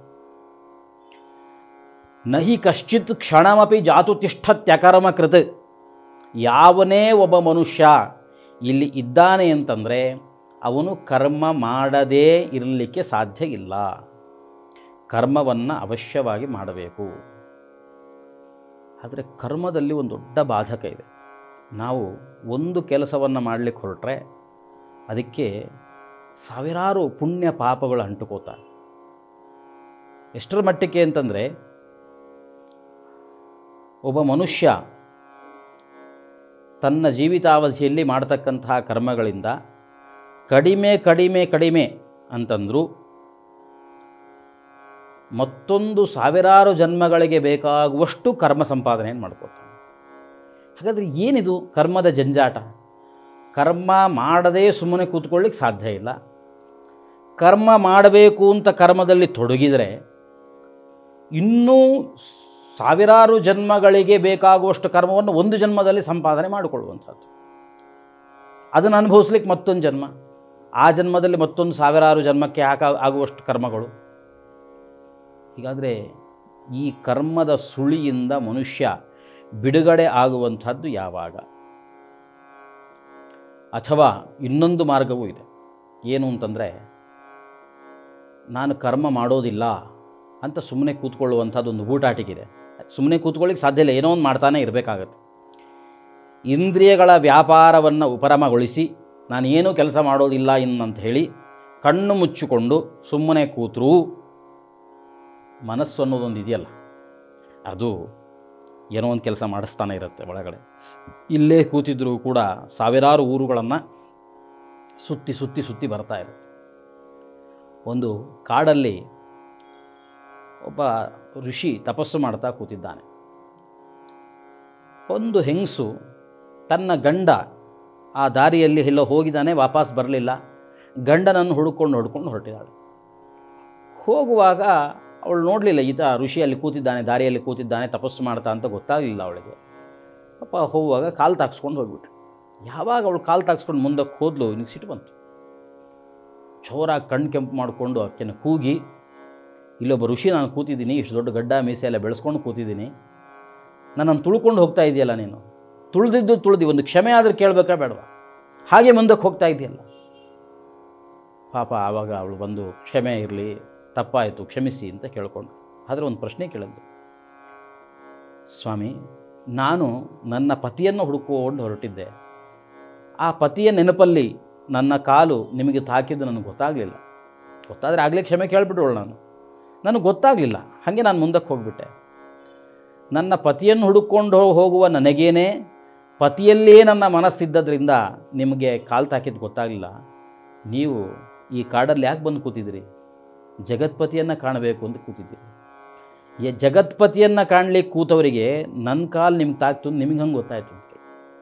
ನಹಿ ಕಶ್ಚಿತ್ ಕ್ಷಣಮಪಿ ಜಾತು ತಿಷ್ಠತ್ಯಕರ್ಮ ಕೃತ್. ಯಾವನೇ ಒಬ್ಬ ಮನುಷ್ಯ ಇಲ್ಲಿ ಇದ್ದಾನೆ ಅಂತಂದರೆ ಅವನು ಕರ್ಮ ಮಾಡದೇ ಇರಲಿಕ್ಕೆ ಸಾಧ್ಯ ಇಲ್ಲ. ಕರ್ಮವನ್ನು ಅವಶ್ಯವಾಗಿ ಮಾಡಬೇಕು. ಆದರೆ ಕರ್ಮದಲ್ಲಿ ಒಂದು ದೊಡ್ಡ ಬಾಧಕ ಇದೆ. ನಾವು ಒಂದು ಕೆಲಸವನ್ನು ಮಾಡಲಿಕ್ಕೆ ಹೊರಟ್ರೆ ಅದಕ್ಕೆ ಸಾವಿರಾರು ಪುಣ್ಯ ಪಾಪಗಳು ಅಂಟುಕೋತಾರೆ. ಎಷ್ಟರ ಮಟ್ಟಕ್ಕೆ ಅಂತಂದರೆ, ಒಬ್ಬ ಮನುಷ್ಯ ತನ್ನ ಜೀವಿತಾವಧಿಯಲ್ಲಿ ಮಾಡತಕ್ಕಂತಹ ಕರ್ಮಗಳಿಂದ ಕಡಿಮೆ ಕಡಿಮೆ ಕಡಿಮೆ ಅಂತಂದರೂ ಮತ್ತೊಂದು ಸಾವಿರಾರು ಜನ್ಮಗಳಿಗೆ ಬೇಕಾಗುವಷ್ಟು ಕರ್ಮ ಸಂಪಾದನೆಯನ್ನು ಮಾಡ್ಕೋತಾನೆ. ಹಾಗಾದರೆ ಏನಿದು ಕರ್ಮದ ಜಂಜಾಟ? ಕರ್ಮ ಮಾಡದೇ ಸುಮ್ಮನೆ ಕೂತ್ಕೊಳ್ಳಿಕ್ಕೆ ಸಾಧ್ಯ ಇಲ್ಲ. ಕರ್ಮ ಮಾಡಬೇಕು ಅಂತ ಕರ್ಮದಲ್ಲಿ ತೊಡಗಿದರೆ ಇನ್ನೂ ಸಾವಿರಾರು ಜನ್ಮಗಳಿಗೆ ಬೇಕಾಗುವಷ್ಟು ಕರ್ಮವನ್ನು ಒಂದು ಜನ್ಮದಲ್ಲಿ ಸಂಪಾದನೆ ಮಾಡಿಕೊಳ್ಳುವಂಥದ್ದು. ಅದನ್ನು ಅನುಭವಿಸ್ಲಿಕ್ಕೆ ಮತ್ತೊಂದು ಜನ್ಮ, ಆ ಜನ್ಮದಲ್ಲಿ ಮತ್ತೊಂದು ಸಾವಿರಾರು ಜನ್ಮಕ್ಕೆ ಹಾಕ ಆಗುವಷ್ಟು ಕರ್ಮಗಳು. ಹೀಗಾದರೆ ಈ ಕರ್ಮದ ಸುಳಿಯಿಂದ ಮನುಷ್ಯ ಬಿಡುಗಡೆ ಆಗುವಂಥದ್ದು ಯಾವಾಗ? ಅಥವಾ ಇನ್ನೊಂದು ಮಾರ್ಗವೂ ಇದೆ. ಏನು ಅಂತಂದರೆ, ನಾನು ಕರ್ಮ ಮಾಡೋದಿಲ್ಲ ಅಂತ ಸುಮ್ಮನೆ ಕೂತ್ಕೊಳ್ಳುವಂಥದ್ದೊಂದು ಬೂಟಾಟಿಗಿದೆ. ಸುಮ್ಮನೆ ಕೂತ್ಕೊಳ್ಳಿಕ್ಕೆ ಸಾಧ್ಯ ಇಲ್ಲ, ಏನೋ ಒಂದು ಮಾಡ್ತಾನೆ ಇರಬೇಕಾಗತ್ತೆ. ಇಂದ್ರಿಯಗಳ ವ್ಯಾಪಾರವನ್ನು ಉಪರಮಗೊಳಿಸಿ ನಾನು ಏನೂ ಕೆಲಸ ಮಾಡೋದಿಲ್ಲ ಇನ್ನಂತ ಹೇಳಿ ಕಣ್ಣು ಮುಚ್ಚಿಕೊಂಡು ಸುಮ್ಮನೆ ಕೂತರೂ ಮನಸ್ಸು ಅನ್ನೋದೊಂದು ಇದೆಯಲ್ಲ, ಅದು ಏನೋ ಒಂದು ಕೆಲಸ ಮಾಡಿಸ್ತಾನೆ ಇರುತ್ತೆ ಒಳಗಡೆ. ಇಲ್ಲೇ ಕೂತಿದ್ರೂ ಕೂಡ ಸಾವಿರಾರು ಊರುಗಳನ್ನು ಸುತ್ತಿ ಸುತ್ತಿ ಸುತ್ತಿ ಬರ್ತಾ ಇರುತ್ತೆ. ಒಂದು ಕಾಡಲ್ಲಿ ಒಬ್ಬ ಋಷಿ ತಪಸ್ಸು ಮಾಡ್ತಾ ಕೂತಿದ್ದಾನೆ. ಒಂದು ಹೆಂಗಸು ತನ್ನ ಗಂಡ ಆ ದಾರಿಯಲ್ಲಿ ಎಲ್ಲೋ ಹೋಗಿದ್ದಾನೆ, ವಾಪಸ್ ಬರಲಿಲ್ಲ. ಗಂಡನನ್ನು ಹುಡುಕೊಂಡು ಹುಡ್ಕೊಂಡು ಹೊರಟಿದ್ದಾಳೆ. ಹೋಗುವಾಗ ಅವಳು ನೋಡಲಿಲ್ಲ, ಈತ ಋಷಿಯಲ್ಲಿ ಕೂತಿದ್ದಾನೆ, ದಾರಿಯಲ್ಲಿ ಕೂತಿದ್ದಾನೆ, ತಪಸ್ಸು ಮಾಡ್ತಾ ಅಂತ ಗೊತ್ತಾಗಲಿಲ್ಲ ಅವಳಿಗೆ. ಪಾಪ ಹೋಗುವಾಗ ಕಾಲು ತಾಕ್ಸ್ಕೊಂಡು ಹೋಗ್ಬಿಟ್ರು. ಯಾವಾಗ ಅವಳು ಕಾಲು ತಾಕ್ಸ್ಕೊಂಡು ಮುಂದಕ್ಕೆ ಹೋದ್ಲು, ನಿನಗೆ ಸಿಟ್ಟು ಬಂತು. ಜೋರಾಗಿ ಕಣ್ಣು ಕೆಂಪು ಮಾಡಿಕೊಂಡು ಆಕೆನ ಕೂಗಿ, ಇಲ್ಲೊಬ್ಬ ಋಷಿ ನಾನು ಕೂತಿದ್ದೀನಿ, ಇಷ್ಟು ದೊಡ್ಡ ಗಡ್ಡ ಮೀಸೆ ಎಲ್ಲ ಬೆಳೆಸ್ಕೊಂಡು ಕೂತಿದ್ದೀನಿ, ನನ್ನನ್ನು ತುಳ್ಕೊಂಡು ಹೋಗ್ತಾ ಇದೆಯಲ್ಲ ನೀನು, ತುಳಿದಿದ್ದು ತುಳಿದು ಒಂದು ಕ್ಷಮೆ ಆದರೂ ಕೇಳಬೇಕಾ ಬೇಡವಾ? ಹಾಗೆ ಮುಂದಕ್ಕೆ ಹೋಗ್ತಾ ಇದೆಯಲ್ಲ. ಪಾಪ ಆವಾಗ ಅವಳು ಬಂದು ಕ್ಷಮೆ ಇರಲಿ, ತಪ್ಪಾಯಿತು, ಕ್ಷಮಿಸಿ ಅಂತ ಕೇಳಿಕೊಂಡು. ಆದರೆ ಒಂದು ಪ್ರಶ್ನೆ ಕೇಳಿದ್ದು, ಸ್ವಾಮಿ, ನಾನು ನನ್ನ ಪತಿಯನ್ನು ಹುಡುಕೊಂಡು ಹೊರಟಿದ್ದೆ. ಆ ಪತಿಯ ನೆನಪಲ್ಲಿ ನನ್ನ ಕಾಲು ನಿಮಗೆ ತಾಕಿದ್ದು ನನಗೆ ಗೊತ್ತಾಗಲಿಲ್ಲ. ಗೊತ್ತಾದರೆ ಆಗಲೇ ಕ್ಷಮೆ ಕೇಳಿಬಿಟ್ಟವಳು ನಾನು. ನನಗೆ ಗೊತ್ತಾಗಲಿಲ್ಲ, ಹಾಗೆ ನಾನು ಮುಂದಕ್ಕೆ ಹೋಗಿಬಿಟ್ಟೆ. ನನ್ನ ಪತಿಯನ್ನು ಹುಡುಕೊಂಡು ಹೋಗುವ ನನಗೇನೆ ಪತಿಯಲ್ಲೇ ನನ್ನ ಮನಸ್ಸಿದ್ದರಿಂದ ನಿಮಗೆ ಕಾಲು ತಾಕಿದ್ದು ಗೊತ್ತಾಗಲಿಲ್ಲ. ನೀವು ಈ ಕಾಡಲ್ಲಿ ಯಾಕೆ ಬಂದು ಕೂತಿದ್ದೀರಿ? ಜಗತ್ಪತಿಯನ್ನು ಕಾಣಬೇಕು ಅಂತ ಕೂತಿದ್ದೀರಿ. ಈ ಜಗತ್ಪತಿಯನ್ನು ಕಾಣಲಿಕ್ಕೆ ಕೂತವರಿಗೆ ನನ್ನ ಕಾಲು ನಿಮ್ಗೆ ತಾಕ್ತು, ನಿಮಗೆ ಹಂಗೆ ಗೊತ್ತಾಯಿತು ಅಂತ.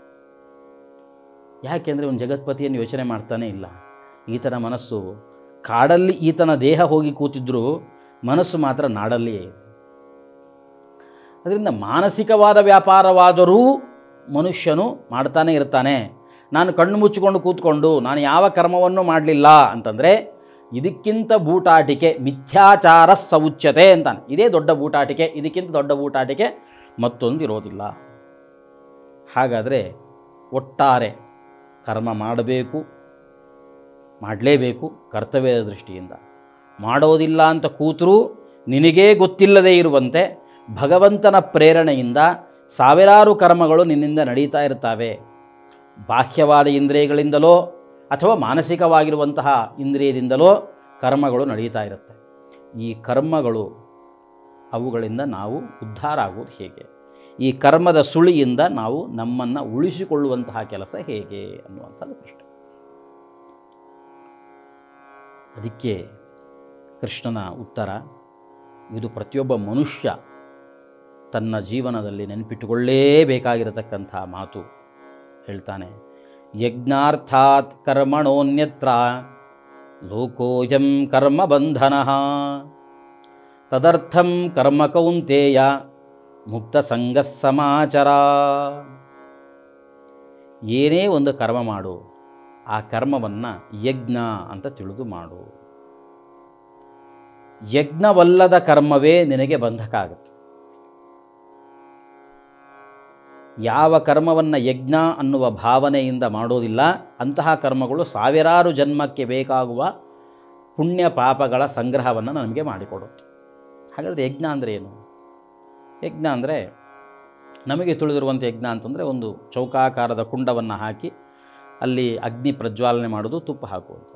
ಯಾಕೆಂದರೆ ಒಂದು ಜಗತ್ಪತಿಯನ್ನು ಯೋಚನೆ ಮಾಡ್ತಾನೆ ಇಲ್ಲ. ಈತನ ಮನಸ್ಸು ಕಾಡಲ್ಲಿ, ಈತನ ದೇಹ ಹೋಗಿ ಕೂತಿದ್ರೂ ಮನಸ್ಸು ಮಾತ್ರ ನಾಡಲ್ಲಿಯೇ ಇದೆ. ಅದರಿಂದ ಮಾನಸಿಕವಾದ ವ್ಯಾಪಾರವಾದರೂ ಮನುಷ್ಯನು ಮಾಡ್ತಾನೆ ಇರ್ತಾನೆ. ನಾನು ಕಣ್ಣು ಮುಚ್ಚಿಕೊಂಡು ಕೂತ್ಕೊಂಡು ನಾನು ಯಾವ ಕರ್ಮವನ್ನು ಮಾಡಲಿಲ್ಲ ಅಂತಂದರೆ ಇದಕ್ಕಿಂತ ಬೂಟಾಟಿಕೆ ಮಿಥ್ಯಾಚಾರ ಸೌಚ್ಯತೆ ಅಂತಾನೆ. ಇದೇ ದೊಡ್ಡ ಬೂಟಾಟಿಕೆ, ಇದಕ್ಕಿಂತ ದೊಡ್ಡ ಬೂಟಾಟಿಕೆ ಮತ್ತೊಂದು ಇರೋದಿಲ್ಲ. ಹಾಗಾದರೆ ಒಟ್ಟಾರೆ ಕರ್ಮ ಮಾಡಬೇಕು, ಮಾಡಲೇಬೇಕು ಕರ್ತವ್ಯದ ದೃಷ್ಟಿಯಿಂದ. ಮಾಡೋದಿಲ್ಲ ಅಂತ ಕೂತರೂ ನಿನಗೇ ಗೊತ್ತಿಲ್ಲದೇ ಇರುವಂತೆ ಭಗವಂತನ ಪ್ರೇರಣೆಯಿಂದ ಸಾವಿರಾರು ಕರ್ಮಗಳು ನಿನ್ನಿಂದ ನಡೀತಾ ಇರ್ತವೆ. ಬಾಹ್ಯವಾದ ಇಂದ್ರಿಯಗಳಿಂದಲೋ ಅಥವಾ ಮಾನಸಿಕವಾಗಿರುವಂತಹ ಇಂದ್ರಿಯದಿಂದಲೋ ಕರ್ಮಗಳು ನಡೀತಾ ಇರುತ್ತೆ. ಈ ಕರ್ಮಗಳು, ಅವುಗಳಿಂದ ನಾವು ಉದ್ಧಾರ ಆಗೋದು ಹೇಗೆ? ಈ ಕರ್ಮದ ಸುಳಿಯಿಂದ ನಾವು ನಮ್ಮನ್ನು ಉಳಿಸಿಕೊಳ್ಳುವಂತಹ ಕೆಲಸ ಹೇಗೆ ಅನ್ನುವಂಥದ್ದು ಪ್ರಶ್ನೆ. ಅದಕ್ಕೆ ಕೃಷ್ಣನ ಉತ್ತರ ಇದು ಪ್ರತಿಯೊಬ್ಬ ಮನುಷ್ಯ ತನ್ನ ಜೀವನದಲ್ಲಿ ನೆನಪಿಟ್ಟುಕೊಳ್ಳೇಬೇಕಾಗಿರತಕ್ಕಂಥ ಮಾತು. ಹೇಳ್ತಾನೆ, ಯಜ್ಞಾರ್ಥಾತ್ ಕರ್ಮಣೋನ್ಯತ್ರ ಲೋಕೋಯಂ ಕರ್ಮ ಬಂಧನಃ ತದರ್ಥಂ ಕರ್ಮ ಕೌಂತೇಯ ಮುಕ್ತ ಸಂಗಃ ಸಮಾಚರ. ಏನೇ ಒಂದು ಕರ್ಮ ಮಾಡು, ಆ ಕರ್ಮವನ್ನು ಯಜ್ಞ ಅಂತ ತಿಳಿದು ಮಾಡು. ಯಜ್ಞವಲ್ಲದ ಕರ್ಮವೇ ನಿನಗೆ ಬಂಧಕ ಆಗುತ್ತೆ. ಯಾವ ಕರ್ಮವನ್ನು ಯಜ್ಞ ಅನ್ನುವ ಭಾವನೆಯಿಂದ ಮಾಡೋದಿಲ್ಲ, ಅಂತಹ ಕರ್ಮಗಳು ಸಾವಿರಾರು ಜನ್ಮಕ್ಕೆ ಬೇಕಾಗುವ ಪುಣ್ಯ ಪಾಪಗಳ ಸಂಗ್ರಹವನ್ನು ನಮಗೆ ಮಾಡಿಕೊಡುತ್ತೆ. ಹಾಗಾದರೆ ಯಜ್ಞ ಅಂದರೆ ಏನು? ಯಜ್ಞ ಅಂದರೆ ನಮಗೆ ತಿಳಿದಿರುವಂಥ ಯಜ್ಞ ಅಂತಂದರೆ ಒಂದು ಚೌಕಾಕಾರದ ಕುಂಡವನ್ನು ಹಾಕಿ ಅಲ್ಲಿ ಅಗ್ನಿ ಪ್ರಜ್ವಾಲನೆ ಮಾಡೋದು, ತುಪ್ಪ ಹಾಕುವಂಥದ್ದು.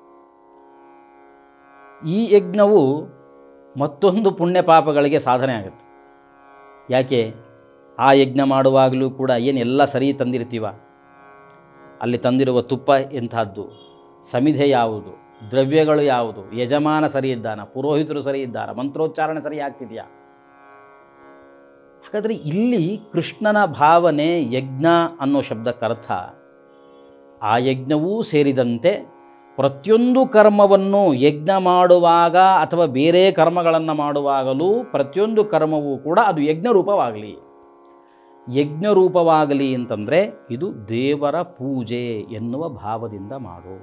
ಈ ಯಜ್ಞವು ಮತ್ತೊಂದು ಪುಣ್ಯ ಪಾಪಗಳಿಗೆ ಸಾಧನೆ ಆಗುತ್ತೆ. ಯಾಕೆ? ಆ ಯಜ್ಞ ಮಾಡುವಾಗಲೂ ಕೂಡ ಏನು ಎಲ್ಲ ಸರಿ ತಂದಿರ್ತೀವ, ಅಲ್ಲಿ ತಂದಿರುವ ತುಪ್ಪ ಎಂಥದ್ದು, ಸಮಿಧೆ ಯಾವುದು, ದ್ರವ್ಯಗಳು ಯಾವುದು, ಯಜಮಾನ ಸರಿ ಇದ್ದಾನ, ಪುರೋಹಿತರು ಸರಿ ಇದ್ದಾರ, ಮಂತ್ರೋಚ್ಚಾರಣೆ ಸರಿ ಆಗ್ತಿದೆಯಾ? ಹಾಗಾದರೆ ಇಲ್ಲಿ ಕೃಷ್ಣನ ಭಾವನೆ ಯಜ್ಞ ಅನ್ನೋ ಶಬ್ದಕ್ಕರ್ಥ ಆ ಯಜ್ಞವೂ ಸೇರಿದಂತೆ ಪ್ರತಿಯೊಂದು ಕರ್ಮವನ್ನು ಯಜ್ಞ ಮಾಡುವಾಗ ಅಥವಾ ಬೇರೆ ಕರ್ಮಗಳನ್ನು ಮಾಡುವಾಗಲೂ ಪ್ರತಿಯೊಂದು ಕರ್ಮವೂ ಕೂಡ ಅದು ಯಜ್ಞರೂಪವಾಗಲಿ. ಯಜ್ಞರೂಪವಾಗಲಿ ಅಂತಂದರೆ ಇದು ದೇವರ ಪೂಜೆ ಎನ್ನುವ ಭಾವದಿಂದ ಮಾಡು.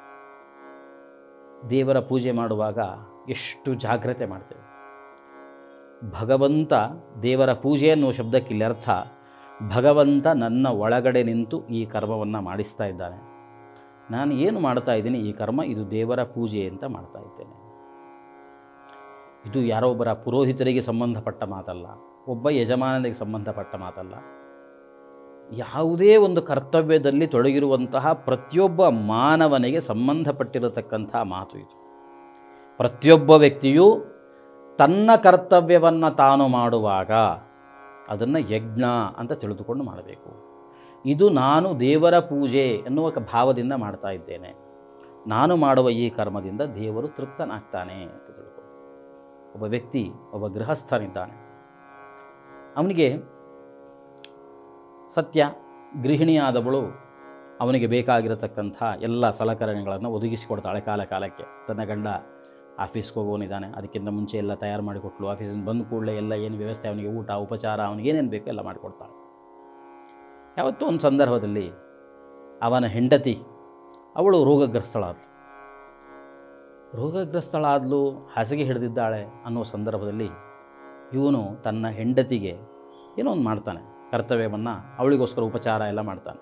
ದೇವರ ಪೂಜೆ ಮಾಡುವಾಗ ಎಷ್ಟು ಜಾಗ್ರತೆ ಮಾಡ್ತೇವೆ. ಭಗವಂತ, ದೇವರ ಪೂಜೆ ಅನ್ನುವ ಶಬ್ದಕ್ಕೆ ಇಲ್ಲಿ ಅರ್ಥ ಭಗವಂತ ನನ್ನ ಒಳಗಡೆ ನಿಂತು ಈ ಕರ್ಮವನ್ನು ಮಾಡಿಸ್ತಾ ಇದ್ದಾನೆ. ನಾನು ಏನು ಮಾಡ್ತಾ ಇದ್ದೀನಿ, ಈ ಕರ್ಮ ಇದು ದೇವರ ಪೂಜೆ ಅಂತ ಮಾಡ್ತಾ ಇದ್ದೇನೆ. ಇದು ಯಾರೊಬ್ಬರ ಪುರೋಹಿತರಿಗೆ ಸಂಬಂಧಪಟ್ಟ ಮಾತಲ್ಲ, ಒಬ್ಬ ಯಜಮಾನನಿಗೆ ಸಂಬಂಧಪಟ್ಟ ಮಾತಲ್ಲ. ಯಾವುದೇ ಒಂದು ಕರ್ತವ್ಯದಲ್ಲಿ ತೊಡಗಿರುವಂತಹ ಪ್ರತಿಯೊಬ್ಬ ಮಾನವನಿಗೆ ಸಂಬಂಧಪಟ್ಟಿರತಕ್ಕಂಥ ಮಾತು ಇದು. ಪ್ರತಿಯೊಬ್ಬ ವ್ಯಕ್ತಿಯೂ ತನ್ನ ಕರ್ತವ್ಯವನ್ನು ತಾನು ಮಾಡುವಾಗ ಅದನ್ನು ಯಜ್ಞ ಅಂತ ತಿಳಿದುಕೊಂಡು ಮಾಡಬೇಕು. ಇದು ನಾನು ದೇವರ ಪೂಜೆ ಎನ್ನುವ ಭಾವದಿಂದ ಮಾಡ್ತಾ ಇದ್ದೇನೆ, ನಾನು ಮಾಡುವ ಈ ಕರ್ಮದಿಂದ ದೇವರು ತೃಪ್ತನಾಗ್ತಾನೆ ಅಂತ ತಿಳ್ಕೊ. ಒಬ್ಬ ವ್ಯಕ್ತಿ, ಒಬ್ಬ ಗೃಹಸ್ಥನಿದ್ದಾನೆ, ಅವನಿಗೆ ಸತ್ಯ ಗೃಹಿಣಿಯಾದವಳು ಅವನಿಗೆ ಬೇಕಾಗಿರತಕ್ಕಂಥ ಎಲ್ಲ ಸಲಕರಣೆಗಳನ್ನು ಒದಗಿಸಿಕೊಡ್ತಾಳೆ ಕಾಲ ಕಾಲಕ್ಕೆ. ತನ್ನ ಗಂಡ ಆಫೀಸ್ಗೆ ಹೋಗೋನಿದ್ದಾನೆ, ಅದಕ್ಕಿಂತ ಮುಂಚೆ ಎಲ್ಲ ತಯಾರು ಮಾಡಿಕೊಟ್ಲು. ಆಫೀಸಿಂದ ಬಂದ ಕೂಡಲೇ ಎಲ್ಲ ಏನು ವ್ಯವಸ್ಥೆ, ಅವನಿಗೆ ಊಟ ಉಪಚಾರ, ಅವನಿಗೆ ಏನೇನು ಬೇಕೋ ಎಲ್ಲ ಮಾಡಿಕೊಡ್ತಾಳೆ. ಯಾವತ್ತೂ ಒಂದು ಸಂದರ್ಭದಲ್ಲಿ ಅವನ ಹೆಂಡತಿ ಅವಳು ರೋಗಗ್ರಸ್ತಳಾದಳು. ರೋಗಗ್ರಸ್ತಳಾದಲು ಹಾಸಿಗೆ ಹಿಡಿದಿದ್ದಾಳೆ ಅನ್ನೋ ಸಂದರ್ಭದಲ್ಲಿ ಇವನು ತನ್ನ ಹೆಂಡತಿಗೆ ಏನೋ ಒಂದು ಮಾಡ್ತಾನೆ, ಕರ್ತವ್ಯವನ್ನು, ಅವಳಿಗೋಸ್ಕರ ಉಪಚಾರ ಎಲ್ಲ ಮಾಡ್ತಾನೆ.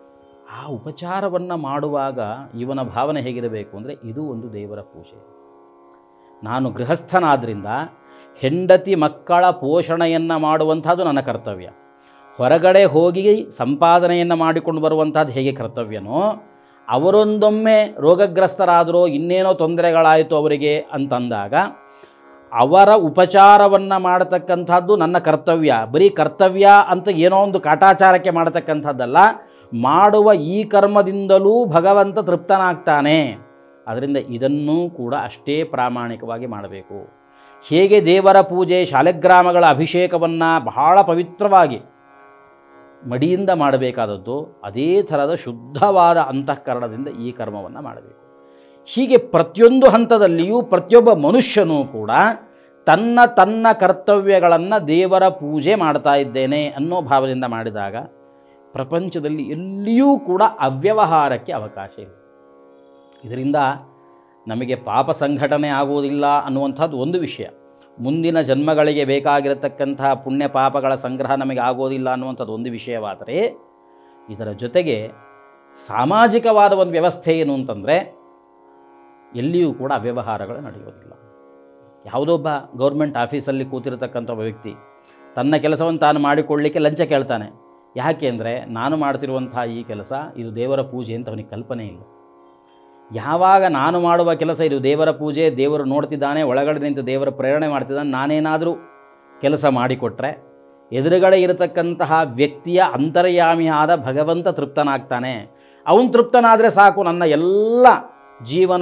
ಆ ಉಪಚಾರವನ್ನು ಮಾಡುವಾಗ ಇವನ ಭಾವನೆ ಹೇಗಿರಬೇಕು ಅಂದರೆ, ಇದು ಒಂದು ದೇವರ ಪೂಜೆ. ನಾನು ಗೃಹಸ್ಥನಾದ್ದರಿಂದ ಹೆಂಡತಿ ಮಕ್ಕಳ ಪೋಷಣೆಯನ್ನು ಮಾಡುವಂಥದ್ದು ನನ್ನ ಕರ್ತವ್ಯ. ಹೊರಗಡೆ ಹೋಗಿ ಸಂಪಾದನೆಯನ್ನು ಮಾಡಿಕೊಂಡು ಬರುವಂಥದ್ದು ಹೇಗೆ ಕರ್ತವ್ಯನೋ, ಅವರೊಂದೊಮ್ಮೆ ರೋಗಗ್ರಸ್ತರಾದರೂ ಇನ್ನೇನೋ ತೊಂದರೆಗಳಾಯಿತು ಅವರಿಗೆ ಅಂತಂದಾಗ ಅವರ ಉಪಚಾರವನ್ನು ಮಾಡತಕ್ಕಂಥದ್ದು ನನ್ನ ಕರ್ತವ್ಯ. ಬರೀ ಕರ್ತವ್ಯ ಅಂತ ಏನೋ ಒಂದು ಕಾಟಾಚಾರಕ್ಕೆ ಮಾಡತಕ್ಕಂಥದ್ದಲ್ಲ, ಮಾಡುವ ಈ ಕರ್ಮದಿಂದಲೂ ಭಗವಂತ ತೃಪ್ತನಾಗ್ತಾನೆ. ಅದರಿಂದ ಇದನ್ನೂ ಕೂಡ ಅಷ್ಟೇ ಪ್ರಾಮಾಣಿಕವಾಗಿ ಮಾಡಬೇಕು. ಹೇಗೆ ದೇವರ ಪೂಜೆ, ಶಾಲೆಗ್ರಾಮಗಳ ಅಭಿಷೇಕವನ್ನು ಬಹಳ ಪವಿತ್ರವಾಗಿ ಮಡಿಯಿಂದ ಮಾಡಬೇಕಾದದ್ದು, ಅದೇ ಥರದ ಶುದ್ಧವಾದ ಅಂತಃಕರಣದಿಂದ ಈ ಕರ್ಮವನ್ನು ಮಾಡಬೇಕು. ಹೀಗೆ ಪ್ರತಿಯೊಂದು ಹಂತದಲ್ಲಿಯೂ ಪ್ರತಿಯೊಬ್ಬ ಮನುಷ್ಯನೂ ಕೂಡ ತನ್ನ ತನ್ನ ಕರ್ತವ್ಯಗಳನ್ನು ದೇವರ ಪೂಜೆ ಮಾಡ್ತಾ ಇದ್ದೇನೆ ಅನ್ನೋ ಭಾವದಿಂದ ಮಾಡಿದಾಗ ಪ್ರಪಂಚದಲ್ಲಿ ಎಲ್ಲಿಯೂ ಕೂಡ ಅವ್ಯವಹಾರಕ್ಕೆ ಅವಕಾಶ ಇಲ್ಲ. ಇದರಿಂದ ನಮಗೆ ಪಾಪ ಸಂಘಟನೆ ಆಗುವುದಿಲ್ಲ ಅನ್ನುವಂಥದ್ದು ಒಂದು ವಿಷಯ. ಮುಂದಿನ ಜನ್ಮಗಳಿಗೆ ಬೇಕಾಗಿರತಕ್ಕಂತಹ ಪುಣ್ಯ ಪಾಪಗಳ ಸಂಗ್ರಹ ನಮಗೆ ಆಗೋದಿಲ್ಲ ಅನ್ನುವಂಥದ್ದು ಒಂದು ವಿಷಯವಾದರೆ, ಇದರ ಜೊತೆಗೆ ಸಾಮಾಜಿಕವಾದ ಒಂದು ವ್ಯವಸ್ಥೆ ಏನು ಅಂತಂದರೆ ಎಲ್ಲಿಯೂ ಕೂಡ ಅವ್ಯವಹಾರಗಳು ನಡೆಯೋದಿಲ್ಲ. ಯಾವುದೊಬ್ಬ ಗೌರ್ಮೆಂಟ್ ಆಫೀಸಲ್ಲಿ ಕೂತಿರತಕ್ಕಂಥ ಒಬ್ಬ ವ್ಯಕ್ತಿ ತನ್ನ ಕೆಲಸವನ್ನು ತಾನು ಮಾಡಿಕೊಳ್ಳಲಿಕ್ಕೆ ಲಂಚ ಕೇಳ್ತಾನೆ. ಯಾಕೆ ಅಂದರೆ, ನಾನು ಮಾಡ್ತಿರುವಂತಹ ಈ ಕೆಲಸ ಇದು ದೇವರ ಪೂಜೆ ಅಂತ ಅವನಿಗೆ ಕಲ್ಪನೆ ಇಲ್ಲ. ಯಾವಾಗ ನಾನು ಮಾಡುವ ಕೆಲಸ ಇದು ದೇವರ ಪೂಜೆ, ದೇವರು ನೋಡ್ತಿದ್ದಾನೆ, ಒಳಗಡೆ ನಿಂತು ದೇವರ ಪ್ರೇರಣೆ ಮಾಡ್ತಿದ್ದಾನೆ, ನಾನೇನಾದರೂ ಕೆಲಸ ಮಾಡಿಕೊಟ್ರೆ ಎದುರುಗಡೆ ಇರತಕ್ಕಂತಹ ವ್ಯಕ್ತಿಯ ಅಂತರ್ಯಾಮಿಯಾದ ಭಗವಂತ ತೃಪ್ತನಾಗ್ತಾನೆ. ಅವನು ತೃಪ್ತನಾದರೆ ಸಾಕು, ನನ್ನ ಎಲ್ಲ ಜೀವನ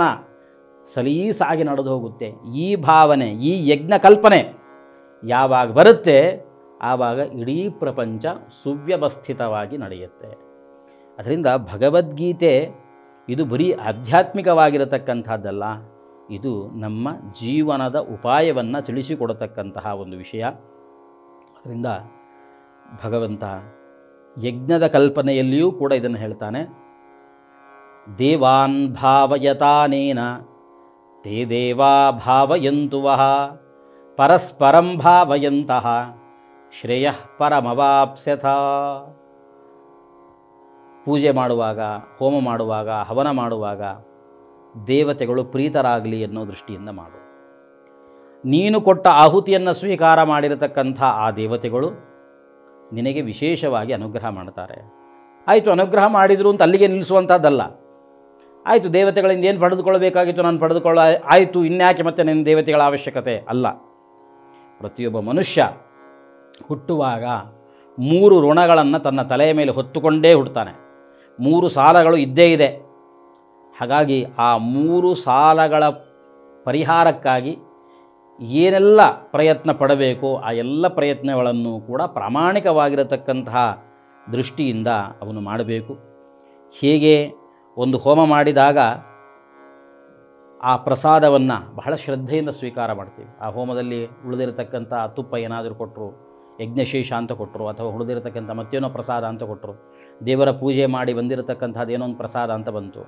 ಸಲೀಸಾಗಿ ನಡೆದು ಹೋಗುತ್ತೆ. ಈ ಭಾವನೆ, ಈ ಯಜ್ಞ ಕಲ್ಪನೆ ಯಾವಾಗ ಬರುತ್ತೆ ಆವಾಗ ಇಡೀ ಪ್ರಪಂಚ ಸುವ್ಯವಸ್ಥಿತವಾಗಿ ನಡೆಯುತ್ತೆ. ಅದರಿಂದ ಭಗವದ್ಗೀತೆ ಇದು ಬರೀ ಆಧ್ಯಾತ್ಮಿಕವಾಗಿರತಕ್ಕಂಥದ್ದಲ್ಲ, ಇದು ನಮ್ಮ ಜೀವನದ ಉಪಾಯವನ್ನು ತಿಳಿಸಿಕೊಡತಕ್ಕಂತಹ ಒಂದು ವಿಷಯ. ಅದರಿಂದ ಭಗವಂತ ಯಜ್ಞದ ಕಲ್ಪನೆಯಲ್ಲಿಯೂ ಕೂಡ ಇದನ್ನು ಹೇಳ್ತಾನೆ. ದೇವಾನ್ ಭಾವಯತಾನೇನ ತೇ ದೇವಾ ಭಾವಯಂತು ವಃ ಪರಸ್ಪರಂ ಭಾವಯಂತಹ ಶ್ರೇಯಃ ಪರಮವಾಪ್ಸ್ಯಥ. ಪೂಜೆ ಮಾಡುವಾಗ, ಹೋಮ ಮಾಡುವಾಗ, ಹವನ ಮಾಡುವಾಗ ದೇವತೆಗಳು ಪ್ರೀತರಾಗಲಿ ಅನ್ನೋ ದೃಷ್ಟಿಯಿಂದ ಮಾಡು. ನೀನು ಕೊಟ್ಟ ಆಹುತಿಯನ್ನು ಸ್ವೀಕಾರ ಮಾಡಿರತಕ್ಕಂಥ ಆ ದೇವತೆಗಳು ನಿನಗೆ ವಿಶೇಷವಾಗಿ ಅನುಗ್ರಹ ಮಾಡ್ತಾರೆ. ಆಯಿತು, ಅನುಗ್ರಹ ಮಾಡಿದರು ಅಂತ ಅಲ್ಲಿಗೆ ನಿಲ್ಲಿಸುವಂಥದ್ದಲ್ಲ. ಆಯಿತು, ದೇವತೆಗಳಿಂದ ಏನು ಪಡೆದುಕೊಳ್ಳಬೇಕಾಗಿತ್ತು ನಾನು ಪಡೆದುಕೊಳ್ಳ ಆಯಿತು, ಇನ್ಯಾಕೆ ಮತ್ತೆ ನಿನ್ನ ದೇವತೆಗಳ ಅವಶ್ಯಕತೆ ಅಲ್ಲ. ಪ್ರತಿಯೊಬ್ಬ ಮನುಷ್ಯ ಹುಟ್ಟುವಾಗ ಮೂರು ಋಣಗಳನ್ನು ತನ್ನ ತಲೆಯ ಮೇಲೆ ಹೊತ್ತುಕೊಂಡೇ ಹುಟ್ಟುತ್ತಾನೆ. ಮೂರು ಸಾಲಗಳು ಇದ್ದೇ ಇದೆ. ಹಾಗಾಗಿ ಆ ಮೂರು ಸಾಲಗಳ ಪರಿಹಾರಕ್ಕಾಗಿ ಏನೆಲ್ಲ ಪ್ರಯತ್ನ ಪಡಬೇಕೋ ಆ ಎಲ್ಲ ಪ್ರಯತ್ನಗಳನ್ನು ಕೂಡ ಪ್ರಾಮಾಣಿಕವಾಗಿರತಕ್ಕಂತಹ ದೃಷ್ಟಿಯಿಂದ ಅವನು ಮಾಡಬೇಕು. ಹೇಗೆ ಒಂದು ಹೋಮ ಮಾಡಿದಾಗ ಆ ಪ್ರಸಾದವನ್ನು ಬಹಳ ಶ್ರದ್ಧೆಯಿಂದ ಸ್ವೀಕಾರ ಮಾಡ್ತೀವಿ. ಆ ಹೋಮದಲ್ಲಿ ಉಳಿದಿರತಕ್ಕಂಥ ತುಪ್ಪ ಏನಾದರೂ ಕೊಟ್ಟರು, ಯಜ್ಞಶೇಷ ಅಂತ ಕೊಟ್ಟರು, ಅಥವಾ ಉಳಿದಿರತಕ್ಕಂಥ ಮತ್ತೇನೋ ಪ್ರಸಾದ ಅಂತ ಕೊಟ್ಟರು, ದೇವರ ಪೂಜೆ ಮಾಡಿ ಬಂದಿರತಕ್ಕಂಥದ್ದು ಏನೋ ಒಂದು ಪ್ರಸಾದ ಅಂತ ಬಂತು,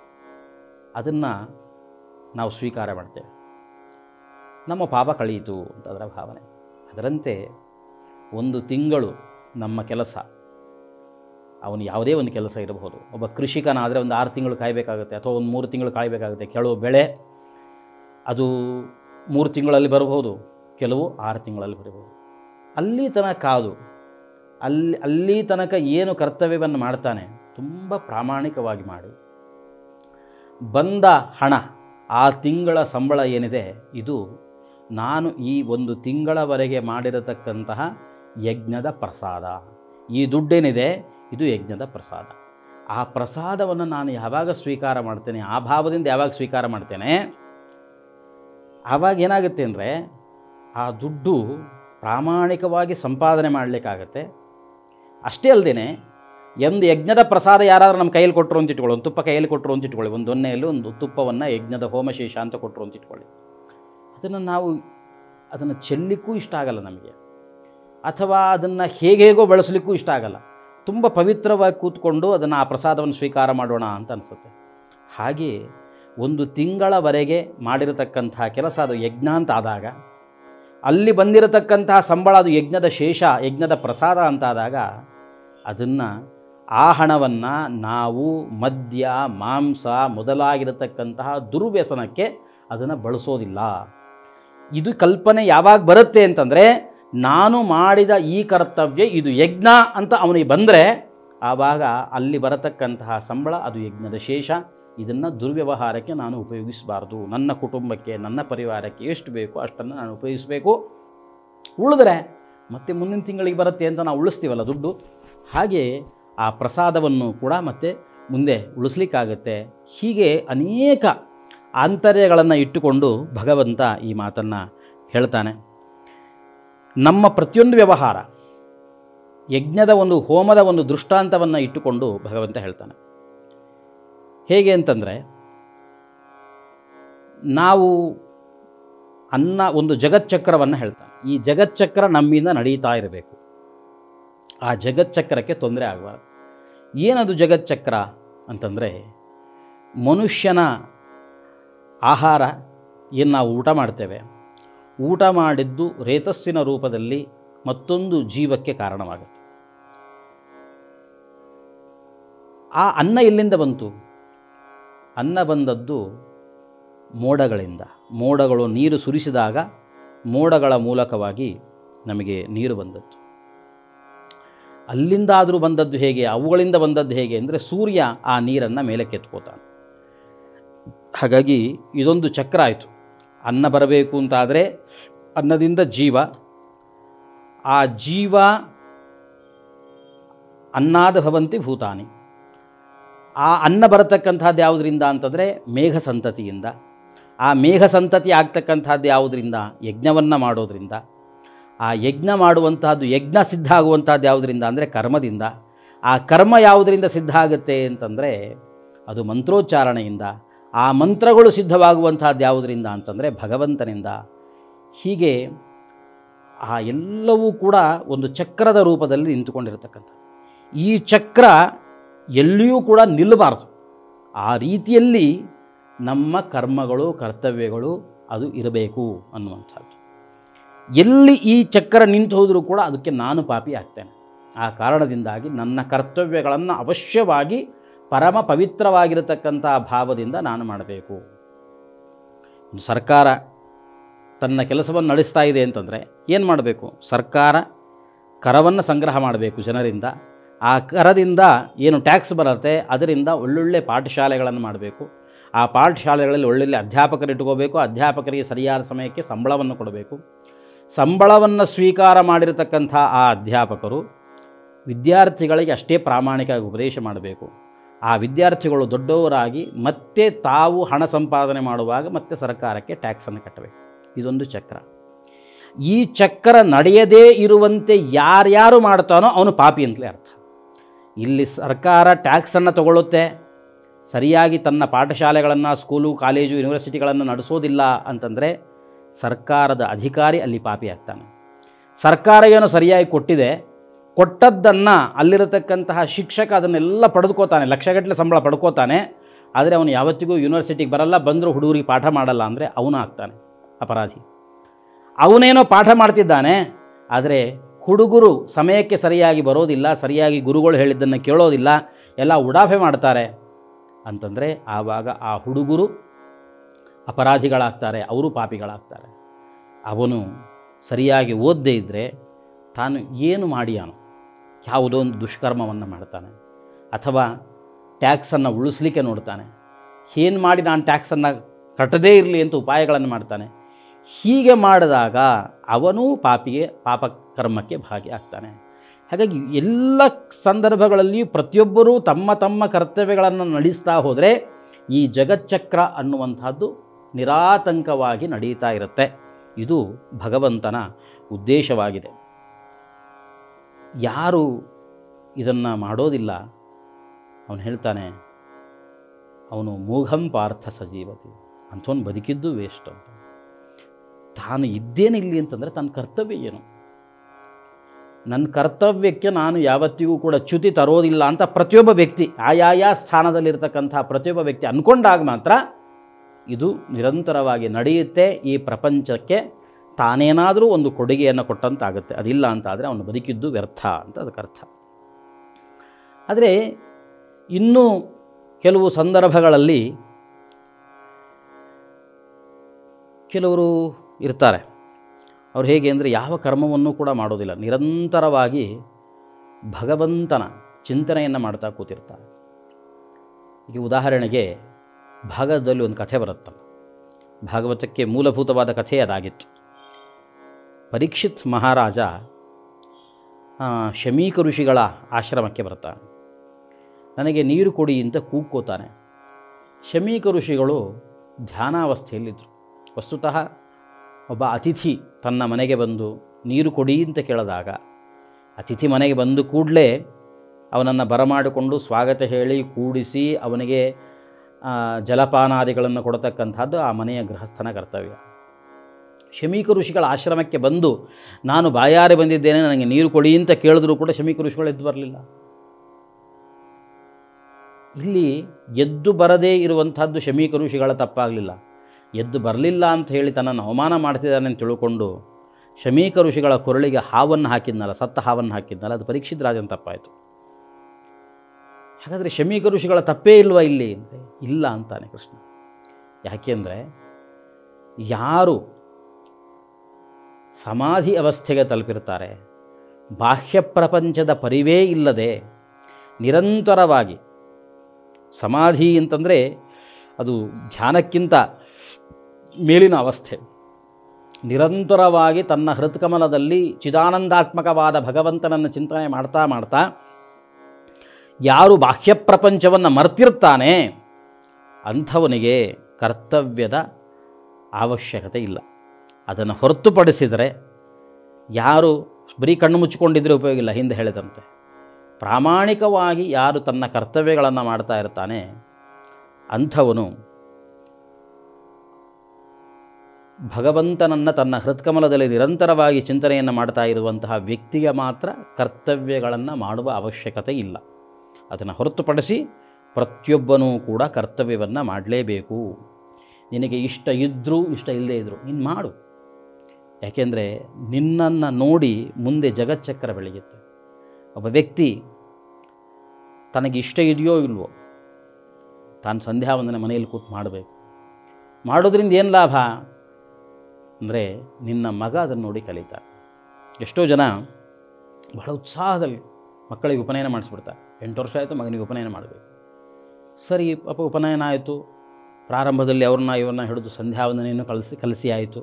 ಅದನ್ನು ನಾವು ಸ್ವೀಕಾರ ಮಾಡ್ತೇವೆ. ನಮ್ಮ ಪಾಪ ಕಳೆಯಿತು ಅಂತ ಅದರ ಭಾವನೆ. ಅದರಂತೆ ಒಂದು ತಿಂಗಳು ನಮ್ಮ ಕೆಲಸ, ಅವನು ಯಾವುದೇ ಒಂದು ಕೆಲಸ ಇರಬಹುದು. ಒಬ್ಬ ಕೃಷಿಕನಾದರೆ ಒಂದು ಆರು ತಿಂಗಳು ಕಾಯಬೇಕಾಗುತ್ತೆ, ಅಥವಾ ಒಂದು ಮೂರು ತಿಂಗಳು ಕಾಯಬೇಕಾಗುತ್ತೆ. ಕೆಲವು ಬೆಳೆ ಅದು ಮೂರು ತಿಂಗಳಲ್ಲಿ ಬರಬಹುದು, ಕೆಲವು ಆರು ತಿಂಗಳಲ್ಲಿ ಬರಬಹುದು. ಅಲ್ಲಿ ತನಕ ಕಾದು ಅಲ್ಲಿ ಅಲ್ಲಿ ತನಕ ಏನು ಕರ್ತವ್ಯವನ್ನು ಮಾಡ್ತಾನೆ ತುಂಬ ಪ್ರಾಮಾಣಿಕವಾಗಿ ಮಾಡಿ, ಬಂದ ಹಣ, ಆ ತಿಂಗಳ ಸಂಬಳ ಏನಿದೆ, ಇದು ನಾನು ಈ ಒಂದು ತಿಂಗಳವರೆಗೆ ಮಾಡಿರತಕ್ಕಂತಹ ಯಜ್ಞದ ಪ್ರಸಾದ. ಈ ದುಡ್ಡೇನಿದೆ ಇದು ಯಜ್ಞದ ಪ್ರಸಾದ. ಆ ಪ್ರಸಾದವನ್ನು ನಾನು ಯಾವಾಗ ಸ್ವೀಕಾರ ಮಾಡ್ತೇನೆ, ಆ ಭಾವದಿಂದ ಯಾವಾಗ ಸ್ವೀಕಾರ ಮಾಡ್ತೇನೆ, ಆವಾಗ ಏನಾಗುತ್ತೆ ಅಂದರೆ ಆ ದುಡ್ಡು ಪ್ರಾಮಾಣಿಕವಾಗಿ ಸಂಪಾದನೆ ಮಾಡಲಿಕ್ಕಾಗತ್ತೆ. ಅಷ್ಟೇ ಅಲ್ಲದೆ ಒಂದು ಯಜ್ಞದ ಪ್ರಸಾದ ಯಾರಾದರೂ ನಮ್ಮ ಕೈಯಲ್ಲಿ ಕೊಟ್ಟರು ಅಂತ ಇಟ್ಕೊಳ್ಳಿ, ಒಂದು ತುಪ್ಪ ಕೈಯಲ್ಲಿ ಕೊಟ್ಟರು ಅಂತ ಇಟ್ಕೊಳ್ಳಿ, ಒಂದು ದೊನ್ನೆಯಲ್ಲಿ ಒಂದು ತುಪ್ಪವನ್ನು ಯಜ್ಞದ ಹೋಮಶೇಷ ಅಂತ ಕೊಟ್ಟರು ಅಂತ ಇಟ್ಕೊಳ್ಳಿ, ಅದನ್ನು ನಾವು ಅದನ್ನು ಚೆಲ್ಲಿಕ್ಕೂ ಇಷ್ಟ ಆಗಲ್ಲ ನಮಗೆ, ಅಥವಾ ಅದನ್ನು ಹೇಗೆ ಹೇಗೋ ಬಳಸಲಿಕ್ಕೂ ಇಷ್ಟ ಆಗಲ್ಲ. ತುಂಬ ಪವಿತ್ರವಾಗಿ ಕೂತ್ಕೊಂಡು ಅದನ್ನು ಆ ಪ್ರಸಾದವನ್ನು ಸ್ವೀಕಾರ ಮಾಡೋಣ ಅಂತ ಅನಿಸುತ್ತೆ. ಹಾಗೆ ಒಂದು ತಿಂಗಳವರೆಗೆ ಮಾಡಿರತಕ್ಕಂತಹ ಕೆಲಸ ಅದು ಯಜ್ಞ ಅಂತ ಆದಾಗ, ಅಲ್ಲಿ ಬಂದಿರತಕ್ಕಂತಹ ಸಂಬಳ ಅದು ಯಜ್ಞದ ಶೇಷ, ಯಜ್ಞದ ಪ್ರಸಾದ ಅಂತಾದಾಗ, ಅದನ್ನು ಆ ಹಣವನ್ನು ನಾವು ಮದ್ಯ, ಮಾಂಸ ಮೊದಲಾಗಿರತಕ್ಕಂತಹ ದುರ್ವ್ಯಸನಕ್ಕೆ ಅದನ್ನು ಬಳಸೋದಿಲ್ಲ. ಇದು ಕಲ್ಪನೆ ಯಾವಾಗ ಬರುತ್ತೆ ಅಂತಂದರೆ, ನಾನು ಮಾಡಿದ ಈ ಕರ್ತವ್ಯ ಇದು ಯಜ್ಞ ಅಂತ ಅವನಿಗೆ ಬಂದರೆ, ಆವಾಗ ಅಲ್ಲಿ ಬರತಕ್ಕಂತಹ ಸಂಬಳ ಅದು ಯಜ್ಞದ ಶೇಷ. ಇದನ್ನು ದುರ್ವ್ಯವಹಾರಕ್ಕೆ ನಾನು ಉಪಯೋಗಿಸಬಾರ್ದು. ನನ್ನ ಕುಟುಂಬಕ್ಕೆ, ನನ್ನ ಪರಿವಾರಕ್ಕೆ ಎಷ್ಟು ಬೇಕೋ ಅಷ್ಟನ್ನು ನಾನು ಉಪಯೋಗಿಸಬೇಕು. ಉಳಿದ್ರೆ ಮತ್ತೆ ಮುಂದಿನ ತಿಂಗಳಿಗೆ ಬರುತ್ತೆ ಅಂತ ನಾವು ಉಳಿಸ್ತೀವಲ್ಲ ದುಡ್ಡು, ಹಾಗೆ ಆ ಪ್ರಸಾದವನ್ನು ಕೂಡ ಮತ್ತೆ ಮುಂದೆ ಉಳಿಸ್ಲಿಕ್ಕಾಗತ್ತೆ. ಹೀಗೆ ಅನೇಕ ಆಂತರ್ಯಗಳನ್ನು ಇಟ್ಟುಕೊಂಡು ಭಗವಂತ ಈ ಮಾತನ್ನು ಹೇಳ್ತಾನೆ. ನಮ್ಮ ಪ್ರತಿಯೊಂದು ವ್ಯವಹಾರ ಯಜ್ಞದ ಒಂದು ಹೋಮದ ಒಂದು ದೃಷ್ಟಾಂತವನ್ನು ಇಟ್ಟುಕೊಂಡು ಭಗವಂತ ಹೇಳ್ತಾನೆ. ಹೇಗೆ ಅಂತಂದರೆ, ನಾವು ಅನ್ನ ಒಂದು ಜಗಚ್ಚಕ್ರವನ್ನು ಹೇಳ್ತಾನೆ. ಈ ಜಗಚ್ಚಕ್ರ ನಮ್ಮಿಂದ ನಡೀತಾ ಇರಬೇಕು. ಆ ಜಗಚ್ಚಕ್ರಕ್ಕೆ ತೊಂದರೆ ಆಗಬಾರ್ದು. ಏನದು ಜಗಚ್ಚಕ್ರ ಅಂತಂದರೆ, ಮನುಷ್ಯನ ಆಹಾರ ಏನು ನಾವು ಊಟ ಮಾಡ್ತೇವೆ, ಊಟ ಮಾಡಿದ್ದು ರೇತಸ್ಸಿನ ರೂಪದಲ್ಲಿ ಮತ್ತೊಂದು ಜೀವಕ್ಕೆ ಕಾರಣವಾಗುತ್ತೆ. ಆ ಅನ್ನ ಎಲ್ಲಿಂದ ಬಂತು? ಅನ್ನ ಬಂದದ್ದು ಮೋಡಗಳಿಂದ. ಮೋಡಗಳು ನೀರು ಸುರಿಸಿದಾಗ ಮೋಡಗಳ ಮೂಲಕವಾಗಿ ನಮಗೆ ನೀರು ಬಂದದ್ದು. ಅಲ್ಲಿಂದಾದರೂ ಬಂದದ್ದು ಹೇಗೆ, ಅವುಗಳಿಂದ ಬಂದದ್ದು ಹೇಗೆ ಅಂದರೆ, ಸೂರ್ಯ ಆ ನೀರನ್ನು ಮೇಲೆ ಕೆತ್ಕೋತಾನೆ. ಹಾಗಾಗಿ ಇದೊಂದು ಚಕ್ರ ಆಯಿತು. ಅನ್ನ ಬರಬೇಕು ಅಂತಾದರೆ ಅನ್ನದಿಂದ ಜೀವ, ಆ ಜೀವ ಅನ್ನಾದ ಭವಂತಿ ಭೂತಾನಿ. ಆ ಅನ್ನ ಬರತಕ್ಕಂಥದ್ದು ಯಾವುದರಿಂದ ಅಂತಂದರೆ ಮೇಘ ಸಂತತಿಯಿಂದ. ಆ ಮೇಘ ಸಂತತಿ ಆಗ್ತಕ್ಕಂಥದ್ದು ಯಾವುದರಿಂದ? ಯಜ್ಞವನ್ನು ಮಾಡೋದರಿಂದ. ಆ ಯಜ್ಞ ಮಾಡುವಂತಹದ್ದು, ಯಜ್ಞ ಸಿದ್ಧ ಆಗುವಂಥದ್ದು ಯಾವುದರಿಂದ ಅಂದರೆ ಕರ್ಮದಿಂದ. ಆ ಕರ್ಮ ಯಾವುದರಿಂದ ಸಿದ್ಧ ಆಗುತ್ತೆ ಅಂತಂದರೆ ಅದು ಮಂತ್ರೋಚ್ಚಾರಣೆಯಿಂದ. ಆ ಮಂತ್ರಗಳು ಸಿದ್ಧವಾಗುವಂಥದ್ದು ಯಾವುದರಿಂದ ಅಂತಂದರೆ ಭಗವಂತನಿಂದ. ಹೀಗೆ ಆ ಎಲ್ಲವೂ ಕೂಡ ಒಂದು ಚಕ್ರದ ರೂಪದಲ್ಲಿ ನಿಂತುಕೊಂಡಿರತಕ್ಕಂಥ. ಈ ಚಕ್ರ ಎಲ್ಲಿಯೂ ಕೂಡ ನಿಲ್ಲಬಾರ್ದು. ಆ ರೀತಿಯಲ್ಲಿ ನಮ್ಮ ಕರ್ಮಗಳು ಕರ್ತವ್ಯಗಳು ಅದು ಇರಬೇಕು ಅನ್ನುವಂಥದ್ದು. ಎಲ್ಲಿ ಈ ಚಕ್ರ ನಿಂತು ಹೋದರೂ ಕೂಡ ಅದಕ್ಕೆ ನಾನು ಪಾಪಿ ಆಗ್ತೇನೆ. ಆ ಕಾರಣದಿಂದಾಗಿ ನನ್ನ ಕರ್ತವ್ಯಗಳನ್ನು ಅವಶ್ಯವಾಗಿ ಪರಮ ಪವಿತ್ರವಾಗಿರತಕ್ಕಂಥ ಭಾವದಿಂದ ನಾನು ಮಾಡಬೇಕು. ಸರ್ಕಾರ ತನ್ನ ಕೆಲಸವನ್ನು ನಡೆಸ್ತಾ ಇದೆ ಅಂತಂದರೆ ಏನು ಮಾಡಬೇಕು? ಸರ್ಕಾರ ಕರವನ್ನು ಸಂಗ್ರಹ ಮಾಡಬೇಕು ಜನರಿಂದ. ಆ ಕರದಿಂದ ಏನು ಟ್ಯಾಕ್ಸ್ ಬರುತ್ತೆ ಅದರಿಂದ ಒಳ್ಳೊಳ್ಳೆ ಪಾಠಶಾಲೆಗಳನ್ನು ಮಾಡಬೇಕು. ಆ ಪಾಠಶಾಲೆಗಳಲ್ಲಿ ಒಳ್ಳೊಳ್ಳೆ ಅಧ್ಯಾಪಕರು ಇಟ್ಕೋಬೇಕು. ಅಧ್ಯಾಪಕರಿಗೆ ಸರಿಯಾದ ಸಮಯಕ್ಕೆ ಸಂಬಳವನ್ನು ಕೊಡಬೇಕು. ಸಂಬಳವನ್ನು ಸ್ವೀಕಾರ ಮಾಡಿರತಕ್ಕಂಥ ಆ ಅಧ್ಯಾಪಕರು ವಿದ್ಯಾರ್ಥಿಗಳಿಗೆ ಅಷ್ಟೇ ಪ್ರಾಮಾಣಿಕವಾಗಿ ಉಪದೇಶ ಮಾಡಬೇಕು. ಆ ವಿದ್ಯಾರ್ಥಿಗಳು ದೊಡ್ಡವರಾಗಿ ಮತ್ತೆ ತಾವು ಹಣ ಸಂಪಾದನೆ ಮಾಡುವಾಗ ಮತ್ತೆ ಸರ್ಕಾರಕ್ಕೆ ಟ್ಯಾಕ್ಸನ್ನು ಕಟ್ಟಬೇಕು. ಇದೊಂದು ಚಕ್ರ. ಈ ಚಕ್ರ ನಡೆಯದೇ ಇರುವಂತೆ ಯಾರ್ಯಾರು ಮಾಡ್ತಾನೋ ಅವನು ಪಾಪಿ ಅಂತಲೇ ಅರ್ಥ. ಇಲ್ಲಿ ಸರ್ಕಾರ ಟ್ಯಾಕ್ಸನ್ನು ತಗೊಳ್ಳುತ್ತೆ, ಸರಿಯಾಗಿ ತನ್ನ ಪಾಠಶಾಲೆಗಳನ್ನು, ಸ್ಕೂಲು, ಕಾಲೇಜು, ಯೂನಿವರ್ಸಿಟಿಗಳನ್ನು ನಡೆಸೋದಿಲ್ಲ ಅಂತಂದರೆ ಸರ್ಕಾರದ ಅಧಿಕಾರಿ ಅಲ್ಲಿ ಪಾಪಿ ಆಗ್ತಾನೆ. ಸರ್ಕಾರ ಏನು ಸರಿಯಾಗಿ ಕೊಟ್ಟಿದೆ, ಕೊಟ್ಟದ್ದನ್ನು ಅಲ್ಲಿರತಕ್ಕಂತಹ ಶಿಕ್ಷಕ ಅದನ್ನೆಲ್ಲ ಪಡೆದುಕೋತಾನೆ, ಲಕ್ಷಗಟ್ಟಲೆ ಸಂಬಳ ಪಡ್ಕೋತಾನೆ. ಆದರೆ ಅವನು ಯಾವತ್ತಿಗೂ ಯೂನಿವರ್ಸಿಟಿಗೆ ಬರಲ್ಲ, ಬಂದರೂ ಹುಡುಗರಿಗೆ ಪಾಠ ಮಾಡಲ್ಲ ಅಂದರೆ ಅವನು ಆಗ್ತಾನೆ ಅಪರಾಧಿ. ಅವನೇನೋ ಪಾಠ ಮಾಡ್ತಿದ್ದಾನೆ, ಆದರೆ ಹುಡುಗರು ಸಮಯಕ್ಕೆ ಸರಿಯಾಗಿ ಬರೋದಿಲ್ಲ, ಸರಿಯಾಗಿ ಗುರುಗಳು ಹೇಳಿದ್ದನ್ನು ಕೇಳೋದಿಲ್ಲ, ಎಲ್ಲ ಉಡಾಫೆ ಮಾಡ್ತಾರೆ ಅಂತಂದರೆ ಆವಾಗ ಆ ಹುಡುಗರು ಅಪರಾಧಿಗಳಾಗ್ತಾರೆ, ಅವರು ಪಾಪಿಗಳಾಗ್ತಾರೆ. ಅವನು ಸರಿಯಾಗಿ ಓದದೇ ಇದ್ದರೆ ತಾನು ಏನು ಮಾಡಿಯಾನು, ಯಾವುದೋ ಒಂದು ದುಷ್ಕರ್ಮವನ್ನು ಮಾಡ್ತಾನೆ, ಅಥವಾ ಟ್ಯಾಕ್ಸನ್ನು ಉಳಿಸ್ಲಿಕ್ಕೆ ನೋಡ್ತಾನೆ. ಏನು ಮಾಡಿ ನಾನು ಟ್ಯಾಕ್ಸನ್ನು ಕಟ್ಟದೇ ಇರಲಿ ಅಂತ ಉಪಾಯಗಳನ್ನು ಮಾಡ್ತಾನೆ. ಹೀಗೆ ಮಾಡಿದಾಗ ಅವನೂ ಪಾಪಿಗೆ ಪಾಪ ಕರ್ಮಕ್ಕೆ ಭಾಗಿಯಾಗ್ತಾನೆ. ಹಾಗಾಗಿ ಎಲ್ಲ ಸಂದರ್ಭಗಳಲ್ಲಿಯೂ ಪ್ರತಿಯೊಬ್ಬರೂ ತಮ್ಮ ತಮ್ಮ ಕರ್ತವ್ಯಗಳನ್ನು ನಡೆಸ್ತಾ ಹೋದರೆ ಈ ಜಗಚ್ಚಕ್ರ ಅನ್ನುವಂಥದ್ದು ನಿರಾತಂಕವಾಗಿ ನಡೀತಾ ಇರುತ್ತೆ. ಇದು ಭಗವಂತನ ಉದ್ದೇಶವಾಗಿದೆ. ಯಾರು ಇದನ್ನು ಮಾಡೋದಿಲ್ಲ ಅವನು ಹೇಳ್ತಾನೆ, ಅವನು ಮೂಘಂ ಪಾರ್ಥ ಸಜೀವತಿ, ಅಂಥವನು ಬದುಕಿದ್ದು ವೇಸ್ಟ್ ಅಂತ. ತಾನು ಇದ್ದೇನಿಲ್ಲಿ ಅಂತಂದರೆ ತನ್ನ ಕರ್ತವ್ಯ ಏನು, ನನ್ನ ಕರ್ತವ್ಯಕ್ಕೆ ನಾನು ಯಾವತ್ತಿಗೂ ಕೂಡ ಚ್ಯುತಿ ತರೋದಿಲ್ಲ ಅಂತ ಪ್ರತಿಯೊಬ್ಬ ವ್ಯಕ್ತಿ, ಆಯಾಯ ಸ್ಥಾನದಲ್ಲಿರ್ತಕ್ಕಂಥ ಪ್ರತಿಯೊಬ್ಬ ವ್ಯಕ್ತಿ ಅಂದ್ಕೊಂಡಾಗ ಮಾತ್ರ ಇದು ನಿರಂತರವಾಗಿ ನಡೆಯುತ್ತೆ. ಈ ಪ್ರಪಂಚಕ್ಕೆ ತಾನೇನಾದರೂ ಒಂದು ಕೊಡುಗೆಯನ್ನು ಕೊಟ್ಟಂತಾಗುತ್ತೆ. ಅದಿಲ್ಲ ಅಂತಾದರೆ ಅವನು ಬದುಕಿದ್ದು ವ್ಯರ್ಥ ಅಂತ ಅದಕ್ಕೆ ಅರ್ಥ. ಆದರೆ ಇನ್ನೂ ಕೆಲವು ಸಂದರ್ಭಗಳಲ್ಲಿ ಕೆಲವರು ಇರ್ತಾರೆ, ಅವ್ರು ಹೇಗೆ ಅಂದರೆ ಯಾವ ಕರ್ಮವನ್ನು ಕೂಡ ಮಾಡೋದಿಲ್ಲ, ನಿರಂತರವಾಗಿ ಭಗವಂತನ ಚಿಂತನೆಯನ್ನು ಮಾಡ್ತಾ ಕೂತಿರ್ತಾರೆ. ಈಗ ಉದಾಹರಣೆಗೆ ಭಾಗವತದಲ್ಲಿ ಒಂದು ಕಥೆ ಬರುತ್ತಲ್ಲ, ಭಾಗವತಕ್ಕೆ ಮೂಲಭೂತವಾದ ಕಥೆ ಅದಾಗಿತ್ತು. ಪರೀಕ್ಷಿತ್ ಮಹಾರಾಜ ಶಮೀಕ ಋಷಿಗಳ ಆಶ್ರಮಕ್ಕೆ ಬರ್ತಾನೆ. ನನಗೆ ನೀರು ಕೊಡಿ ಅಂತ ಕೂಗ್ಕೋತಾನೆ. ಶಮೀಕ ಋಷಿಗಳು ಧ್ಯಾನಾವಸ್ಥೆಯಲ್ಲಿದ್ದರು. ವಸ್ತುತಃ ಒಬ್ಬ ಅತಿಥಿ ತನ್ನ ಮನೆಗೆ ಬಂದು ನೀರು ಕೊಡಿ ಅಂತ ಕೇಳಿದಾಗ ಅತಿಥಿ ಮನೆಗೆ ಬಂದು ಕೂಡಲೇ ಅವನನ್ನು ಬರಮಾಡಿಕೊಂಡು ಸ್ವಾಗತ ಹೇಳಿ ಕೂಡಿಸಿ ಅವನಿಗೆ ಜಲಪಾನಾದಿಗಳನ್ನು ಕೊಡತಕ್ಕಂಥದ್ದು ಆ ಮನೆಯ ಗೃಹಸ್ಥನ ಕರ್ತವ್ಯ. ಶಮೀಕ ಋಷಿಗಳ ಆಶ್ರಮಕ್ಕೆ ಬಂದು ನಾನು ಬಾಯಾರೆ ಬಂದಿದ್ದೇನೆ, ನನಗೆ ನೀರು ಕೊಡಿ ಅಂತ ಕೇಳಿದ್ರೂ ಕೂಡ ಶಮೀಕ ಋಷಿಗಳು ಎದ್ದು ಬರಲಿಲ್ಲ. ಇಲ್ಲಿ ಎದ್ದು ಬರದೇ ಇರುವಂಥದ್ದು ಶಮೀಕ ಋಷಿಗಳ ತಪ್ಪಾಗಲಿಲ್ಲ. ಎದ್ದು ಬರಲಿಲ್ಲ ಅಂತ ಹೇಳಿ ತನ್ನನ್ನು ಅವಮಾನ ಮಾಡ್ತಿದ್ದಾನೆ ಅಂತ ತಿಳ್ಕೊಂಡು ಶಮೀಕ ಋಷಿಗಳ ಕೊರಳಿಗೆ ಹಾವನ್ನು ಹಾಕಿದ್ನಲ್ಲ, ಸತ್ತ ಹಾವನ್ನು ಹಾಕಿದ್ನಲ್ಲ, ಅದು ಪರೀಕ್ಷಿತ್ ರಾಜನ ತಪ್ಪಾಯಿತು. ಹಾಗಾದರೆ ಶಮೀಕ ಋಷಿಗಳ ತಪ್ಪೇ ಇಲ್ವಾ ಇಲ್ಲಿ ಅಂದರೆ ಇಲ್ಲ ಅಂತಾನೆ ಕೃಷ್ಣ. ಯಾಕೆಂದರೆ ಯಾರು ಸಮಾಧಿ ಅವಸ್ಥೆಗೆ ತಲುಪಿರ್ತಾರೆ, ಬಾಹ್ಯ ಪ್ರಪಂಚದ ಪರಿವೇ ಇಲ್ಲದೆ ನಿರಂತರವಾಗಿ, ಸಮಾಧಿ ಅಂತಂದರೆ ಅದು ಧ್ಯಾನಕ್ಕಿಂತ ಮೇಲಿನ ಅವಸ್ಥೆ, ನಿರಂತರವಾಗಿ ತನ್ನ ಹೃತ್ಕಮಲದಲ್ಲಿ ಚಿದಾನಂದಾತ್ಮಕವಾದ ಭಗವಂತನನ್ನು ಚಿಂತನೆ ಮಾಡ್ತಾ ಮಾಡ್ತಾ ಯಾರು ಬಾಹ್ಯ ಪ್ರಪಂಚವನ್ನು ಮರ್ತಿರ್ತಾನೆ ಅಂಥವನಿಗೆ ಕರ್ತವ್ಯದ ಅವಶ್ಯಕತೆ ಇಲ್ಲ. ಅದನ್ನು ಹೊರತುಪಡಿಸಿದರೆ ಯಾರು ಬರೀ ಕಣ್ಣು ಮುಚ್ಚಿಕೊಂಡಿದ್ರೆ ಉಪಯೋಗ ಇಲ್ಲ. ಹಿಂದೆ ಹೇಳಿದಂತೆ ಪ್ರಾಮಾಣಿಕವಾಗಿ ಯಾರು ತನ್ನ ಕರ್ತವ್ಯಗಳನ್ನು ಮಾಡ್ತಾ ಇರ್ತಾನೆ ಅಂಥವನು ಭಗವಂತನನ್ನು ತನ್ನ ಹೃತ್ಕಮಲದಲ್ಲಿ ನಿರಂತರವಾಗಿ ಚಿಂತನೆಯನ್ನು ಮಾಡ್ತಾ ಇರುವಂತಹ ವ್ಯಕ್ತಿಗೆ ಮಾತ್ರ ಕರ್ತವ್ಯಗಳನ್ನು ಮಾಡುವ ಅವಶ್ಯಕತೆ ಇಲ್ಲ. ಅದನ್ನು ಹೊರತುಪಡಿಸಿ ಪ್ರತಿಯೊಬ್ಬನೂ ಕೂಡ ಕರ್ತವ್ಯವನ್ನು ಮಾಡಲೇಬೇಕು. ನಿನಗೆ ಇಷ್ಟ ಇದ್ದರೂ ಇಷ್ಟ ಇಲ್ಲದೇ ಇದ್ದರೂ ನೀನು ಮಾಡು. ಯಾಕೆಂದರೆ ನಿನ್ನನ್ನು ನೋಡಿ ಮುಂದೆ ಜಗಚ್ಚಕ್ರ ಬೆಳೆಯುತ್ತೆ. ಒಬ್ಬ ವ್ಯಕ್ತಿ ತನಗೆ ಇಷ್ಟ ಇದೆಯೋ ಇಲ್ವೋ ತಾನು ಸಂಧ್ಯಾ ವಂದನೆ ಮನೆಯಲ್ಲಿ ಕೂತು ಮಾಡಬೇಕು. ಮಾಡೋದ್ರಿಂದ ಏನು ಲಾಭ ಅಂದರೆ ನಿನ್ನ ಮಗ ಅದನ್ನು ನೋಡಿ ಕಲಿತಾರೆ. ಎಷ್ಟೋ ಜನ ಬಹಳ ಉತ್ಸಾಹದಲ್ಲಿ ಮಕ್ಕಳಿಗೆ ಉಪನಯನ ಮಾಡಿಸ್ಬಿಡ್ತಾರೆ. ಎಂಟು ವರ್ಷ ಆಯಿತು ಮಗನಿಗೆ ಉಪನಯನ ಮಾಡಬೇಕು. ಸರಿ ಪಾಪ ಉಪನಯನ ಆಯಿತು. ಪ್ರಾರಂಭದಲ್ಲಿ ಅವ್ರನ್ನ ಇವ್ರನ್ನ ಹಿಡಿದು ಸಂಧ್ಯಾ ವಂದನೆಯನ್ನು ಕಲಿಸಿ ಕಲಿಸಿ ಆಯಿತು.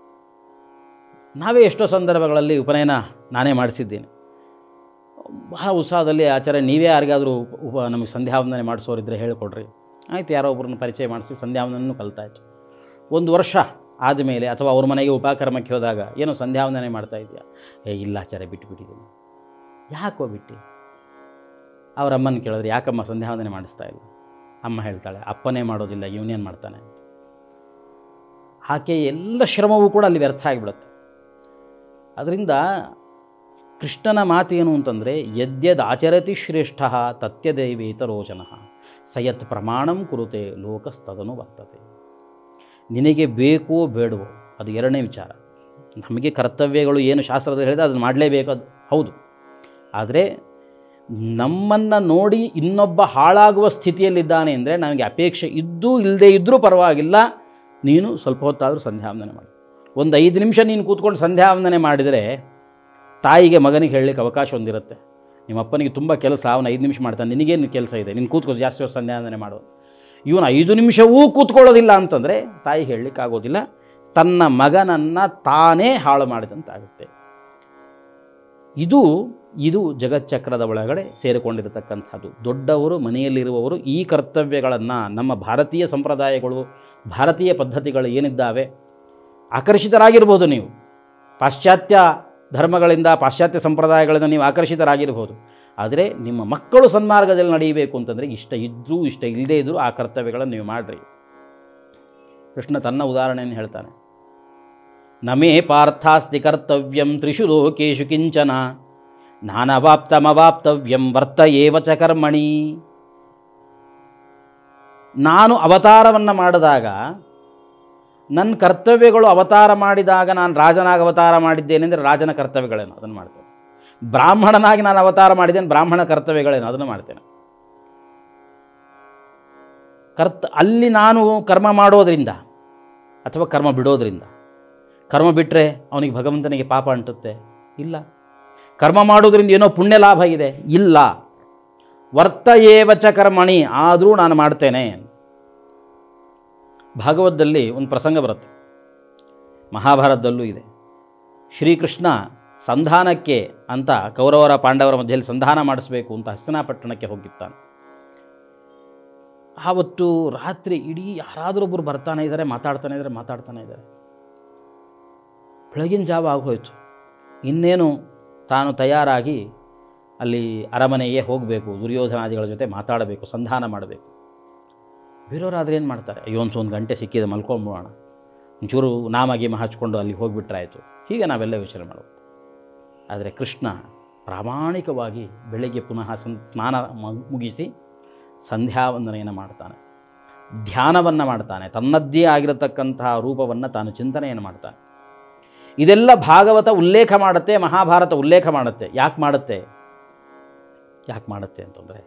ನಾವೇ ಎಷ್ಟೋ ಸಂದರ್ಭಗಳಲ್ಲಿ ಉಪನಯನ ನಾನೇ ಮಾಡಿಸಿದ್ದೇನೆ. ಬಹಳ ಉತ್ಸಾಹದಲ್ಲಿ ಆಚಾರ್ಯ ನೀವೇ ಯಾರಿಗಾದರೂ ಉಪ ನಮಗೆ ಸಂಧ್ಯಾ ವಂದನೆ ಮಾಡಿಸೋರಿದ್ದರೆ ಹೇಳಿಕೊಡ್ರಿ. ಆಯಿತು, ಯಾರೋ ಒಬ್ಬರನ್ನ ಪರಿಚಯ ಮಾಡಿಸಿ ಸಂಧ್ಯಾ ವಂದನೆಯೂ ಕಲಿತಾಯಿತು. ಒಂದು ವರ್ಷ ಆದಮೇಲೆ ಅಥವಾ ಅವ್ರ ಮನೆಗೆ ಉಪಕರ್ಮಕ್ಕೆ ಹೋದಾಗ ಏನೋ ಸಂಧ್ಯಾ ವಂದನೆ ಮಾಡ್ತಾ ಇದೆಯಾ? ಏ ಇಲ್ಲ ಆಚಾರ್ಯ ಬಿಟ್ಟುಬಿಟ್ಟಿದ್ದೀನಿ. ಯಾಕೋ ಬಿಟ್ಟು? ಅವ್ರ ಅಮ್ಮನ ಕೇಳಿದ್ರೆ ಯಾಕಮ್ಮ ಸಂಧ್ಯಾ ವಂದನೆ ಮಾಡಿಸ್ತಾ ಇಲ್ಲ? ಅಮ್ಮ ಹೇಳ್ತಾಳೆ ಅಪ್ಪನೇ ಮಾಡೋದಿಲ್ಲ, ಇವನೇನು ಮಾಡ್ತಾನೆ ಅಂತ. ಆಕೆ ಎಲ್ಲ ಶ್ರಮವೂ ಕೂಡ ಅಲ್ಲಿ ವ್ಯರ್ಥ ಆಗಿಬಿಡುತ್ತೆ. ಅದರಿಂದ ಕೃಷ್ಣನ ಮಾತೇನು ಅಂತಂದರೆ ಯದ್ಯದ್ ಆಚರತಿ ಶ್ರೇಷ್ಠ ತತ್ಯದೈವೇತ ರೋಚನ ಸಯತ್ ಪ್ರಮಾಣಂ ಕುರುತೆ ಲೋಕಸ್ತದನು ವರ್ತತೆ. ನಿನಗೆ ಬೇಕೋ ಬೇಡವೋ ಅದು ಎರಡನೇ ವಿಚಾರ. ನಮಗೆ ಕರ್ತವ್ಯಗಳು ಏನು ಶಾಸ್ತ್ರದಲ್ಲಿ ಹೇಳಿದೆ ಅದನ್ನು ಮಾಡಲೇಬೇಕು, ಅದು ಹೌದು. ಆದರೆ ನಮ್ಮನ್ನು ನೋಡಿ ಇನ್ನೊಬ್ಬ ಹಾಳಾಗುವ ಸ್ಥಿತಿಯಲ್ಲಿದ್ದಾನೆ ಅಂದರೆ ನನಗೆ ಅಪೇಕ್ಷೆ ಇದ್ದೂ ಇಲ್ಲದೇ ಇದ್ದರೂ ಪರವಾಗಿಲ್ಲ, ನೀನು ಸ್ವಲ್ಪ ಹೊತ್ತಾದರೂ ಸಂಧ್ಯಾ ವಂದನೆ ಮಾಡು. ಒಂದು ಐದು ನಿಮಿಷ ನೀನು ಕೂತ್ಕೊಂಡು ಸಂಧ್ಯಾ ವಂದನೆ ಮಾಡಿದರೆ ತಾಯಿಗೆ ಮಗನಿಗೆ ಹೇಳಲಿಕ್ಕೆ ಅವಕಾಶ ಹೊಂದಿರುತ್ತೆ. ನಿಮ್ಮ ಅಪ್ಪನಿಗೆ ತುಂಬ ಕೆಲಸ, ಅವನು ಐದು ನಿಮಿಷ ಮಾಡ್ತಾನೆ, ನಿನಗೇನು ಕೆಲಸ ಇದೆ, ನೀನು ಕೂತ್ಕೋ ಜಾಸ್ತಿ ಹೊತ್ತು ಸಂಧ್ಯಾ ವಂದನೆ ಮಾಡೋದು. ಇವನು ಐದು ನಿಮಿಷವೂ ಕೂತ್ಕೊಳ್ಳೋದಿಲ್ಲ ಅಂತಂದರೆ ತಾಯಿ ಹೇಳಲಿಕ್ಕಾಗೋದಿಲ್ಲ. ತನ್ನ ಮಗನನ್ನು ತಾನೇ ಹಾಳು ಮಾಡಿದಂತಾಗುತ್ತೆ. ಇದು ಇದು ಜಗಚ್ಚಕ್ರದ ಒಳಗಡೆ ಸೇರಿಕೊಂಡಿರತಕ್ಕಂಥದ್ದು. ದೊಡ್ಡವರು ಮನೆಯಲ್ಲಿರುವವರು ಈ ಕರ್ತವ್ಯಗಳನ್ನು ನಮ್ಮ ಭಾರತೀಯ ಸಂಪ್ರದಾಯಗಳು ಭಾರತೀಯ ಪದ್ಧತಿಗಳು ಏನಿದ್ದಾವೆ ಆಕರ್ಷಿತರಾಗಿರ್ಬೋದು. ನೀವು ಪಾಶ್ಚಾತ್ಯ ಧರ್ಮಗಳಿಂದ ಪಾಶ್ಚಾತ್ಯ ಸಂಪ್ರದಾಯಗಳಿಂದ ನೀವು ಆಕರ್ಷಿತರಾಗಿರ್ಬೋದು. ಆದರೆ ನಿಮ್ಮ ಮಕ್ಕಳು ಸನ್ಮಾರ್ಗದಲ್ಲಿ ನಡೆಯಬೇಕು ಅಂತಂದರೆ ಇಷ್ಟ ಇದ್ದರೂ ಇಷ್ಟ ಇಲ್ಲದೇ ಇದ್ದರೂ ಆ ಕರ್ತವ್ಯಗಳನ್ನು ನೀವು ಮಾಡಿರಿ. ಕೃಷ್ಣ ತನ್ನ ಉದಾಹರಣೆಯನ್ನು ಹೇಳ್ತಾನೆ. ನಮೇ ಪಾರ್ಥಾಸ್ತಿ ಕರ್ತವ್ಯಂ ತ್ರಿಷು ಲೋಕೇಶು ಕಿಂಚನ ನಾನವಾಪ್ತಮವಾಪ್ತವ್ಯಂ ವರ್ತ ಏವ ಚ ಕರ್ಮಣಿ. ನಾನು ಅವತಾರವನ್ನು ಮಾಡಿದಾಗ ನನ್ನ ಕರ್ತವ್ಯಗಳು ಅವತಾರ ಮಾಡಿದಾಗ ನಾನು ರಾಜನಾಗಿ ಅವತಾರ ಮಾಡಿದ್ದೇನೆ ಅಂದರೆ ರಾಜನ ಕರ್ತವ್ಯಗಳೇನು ಅದನ್ನು ಮಾಡ್ತೇನೆ. ಬ್ರಾಹ್ಮಣನಾಗಿ ನಾನು ಅವತಾರ ಮಾಡಿದ್ದೇನೆ, ಬ್ರಾಹ್ಮಣ ಕರ್ತವ್ಯಗಳೇನು ಅದನ್ನು ಮಾಡ್ತೇನೆ. ಕರ್ತ ಅಲ್ಲಿ ನಾನು ಕರ್ಮ ಮಾಡೋದರಿಂದ ಅಥವಾ ಕರ್ಮ ಬಿಡೋದರಿಂದ, ಕರ್ಮ ಬಿಟ್ಟರೆ ಅವನಿಗೆ ಭಗವಂತನಿಗೆ ಪಾಪ ಅಂಟುತ್ತೆ? ಇಲ್ಲ. ಕರ್ಮ ಮಾಡೋದ್ರಿಂದ ಏನೋ ಪುಣ್ಯ ಲಾಭ ಇದೆ? ಇಲ್ಲ. ವರ್ತ ಏವ ಚ ಕರ್ಮಣಿ, ಆದರೂ ನಾನು ಮಾಡ್ತೇನೆ. ಭಾಗವತದಲ್ಲಿ ಒಂದು ಪ್ರಸಂಗ ಬರುತ್ತೆ, ಮಹಾಭಾರತದಲ್ಲೂ ಇದೆ. ಶ್ರೀಕೃಷ್ಣ ಸಂಧಾನಕ್ಕೆ ಅಂತ ಕೌರವರ ಪಾಂಡವರ ಮಧ್ಯೆಯಲ್ಲಿ ಸಂಧಾನ ಮಾಡಿಸಬೇಕು ಅಂತ ಹಸ್ತಿನಾಪಟ್ಟಣಕ್ಕೆ ಹೋಗಿದ್ದಾನೆ. ಆವತ್ತು ರಾತ್ರಿ ಇಡೀ ಯಾರಾದರೂ ಒಬ್ಬರು ಬರ್ತಾನೆ ಇದ್ದಾರೆ, ಮಾತಾಡ್ತಾನೆ ಇದ್ದಾರೆ ಮಾತಾಡ್ತಾನೆ ಇದ್ದಾರೆ ಬೆಳಗಿನ ಜಾವ ಆಗೋಯ್ತು. ಇನ್ನೇನು ತಾನು ತಯಾರಾಗಿ ಅಲ್ಲಿ ಅರಮನೆಗೆ ಹೋಗಬೇಕು, ದುರ್ಯೋಧನಾದಿಗಳ ಜೊತೆ ಮಾತಾಡಬೇಕು, ಸಂಧಾನ ಮಾಡಬೇಕು. ಬೇರೆಯವರಾದ್ರೆ ಏನು ಮಾಡ್ತಾರೆ? ಅಯ್ಯೋ ಒಂದು ಒಂದು ಗಂಟೆ ಸಿಕ್ಕಿದೆ ಮಲ್ಕೊಂಬೋಣ, ಒಂಚೂರು ನಾಮಗೀಮ ಹಚ್ಕೊಂಡು ಅಲ್ಲಿ ಹೋಗಿಬಿಟ್ರಾಯಿತು, ಹೀಗೆ ನಾವೆಲ್ಲ ಯೋಚನೆ ಮಾಡೋದು. ಆದರೆ ಕೃಷ್ಣ ಪ್ರಾಮಾಣಿಕವಾಗಿ ಬೆಳಗ್ಗೆ ಪುನಃ ಸಂ ಸ್ನಾನ ಮುಗಿಸಿ ಸಂಧ್ಯಾ ವಂದನೆಯನ್ನು ಮಾಡ್ತಾನೆ, ಧ್ಯಾನವನ್ನು ಮಾಡ್ತಾನೆ, ತನ್ನದ್ದೇ ಆಗಿರತಕ್ಕಂತಹ ರೂಪವನ್ನು ತಾನು ಚಿಂತನೆಯನ್ನು ಮಾಡ್ತಾನೆ. ಇದೆಲ್ಲ ಭಾಗವತ ಉಲ್ಲೇಖ ಮಾಡುತ್ತೆ, ಮಹಾಭಾರತ ಉಲ್ಲೇಖ ಮಾಡುತ್ತೆ. ಯಾಕೆ ಮಾಡುತ್ತೆ ಯಾಕೆ ಮಾಡುತ್ತೆ ಅಂತಂದರೆ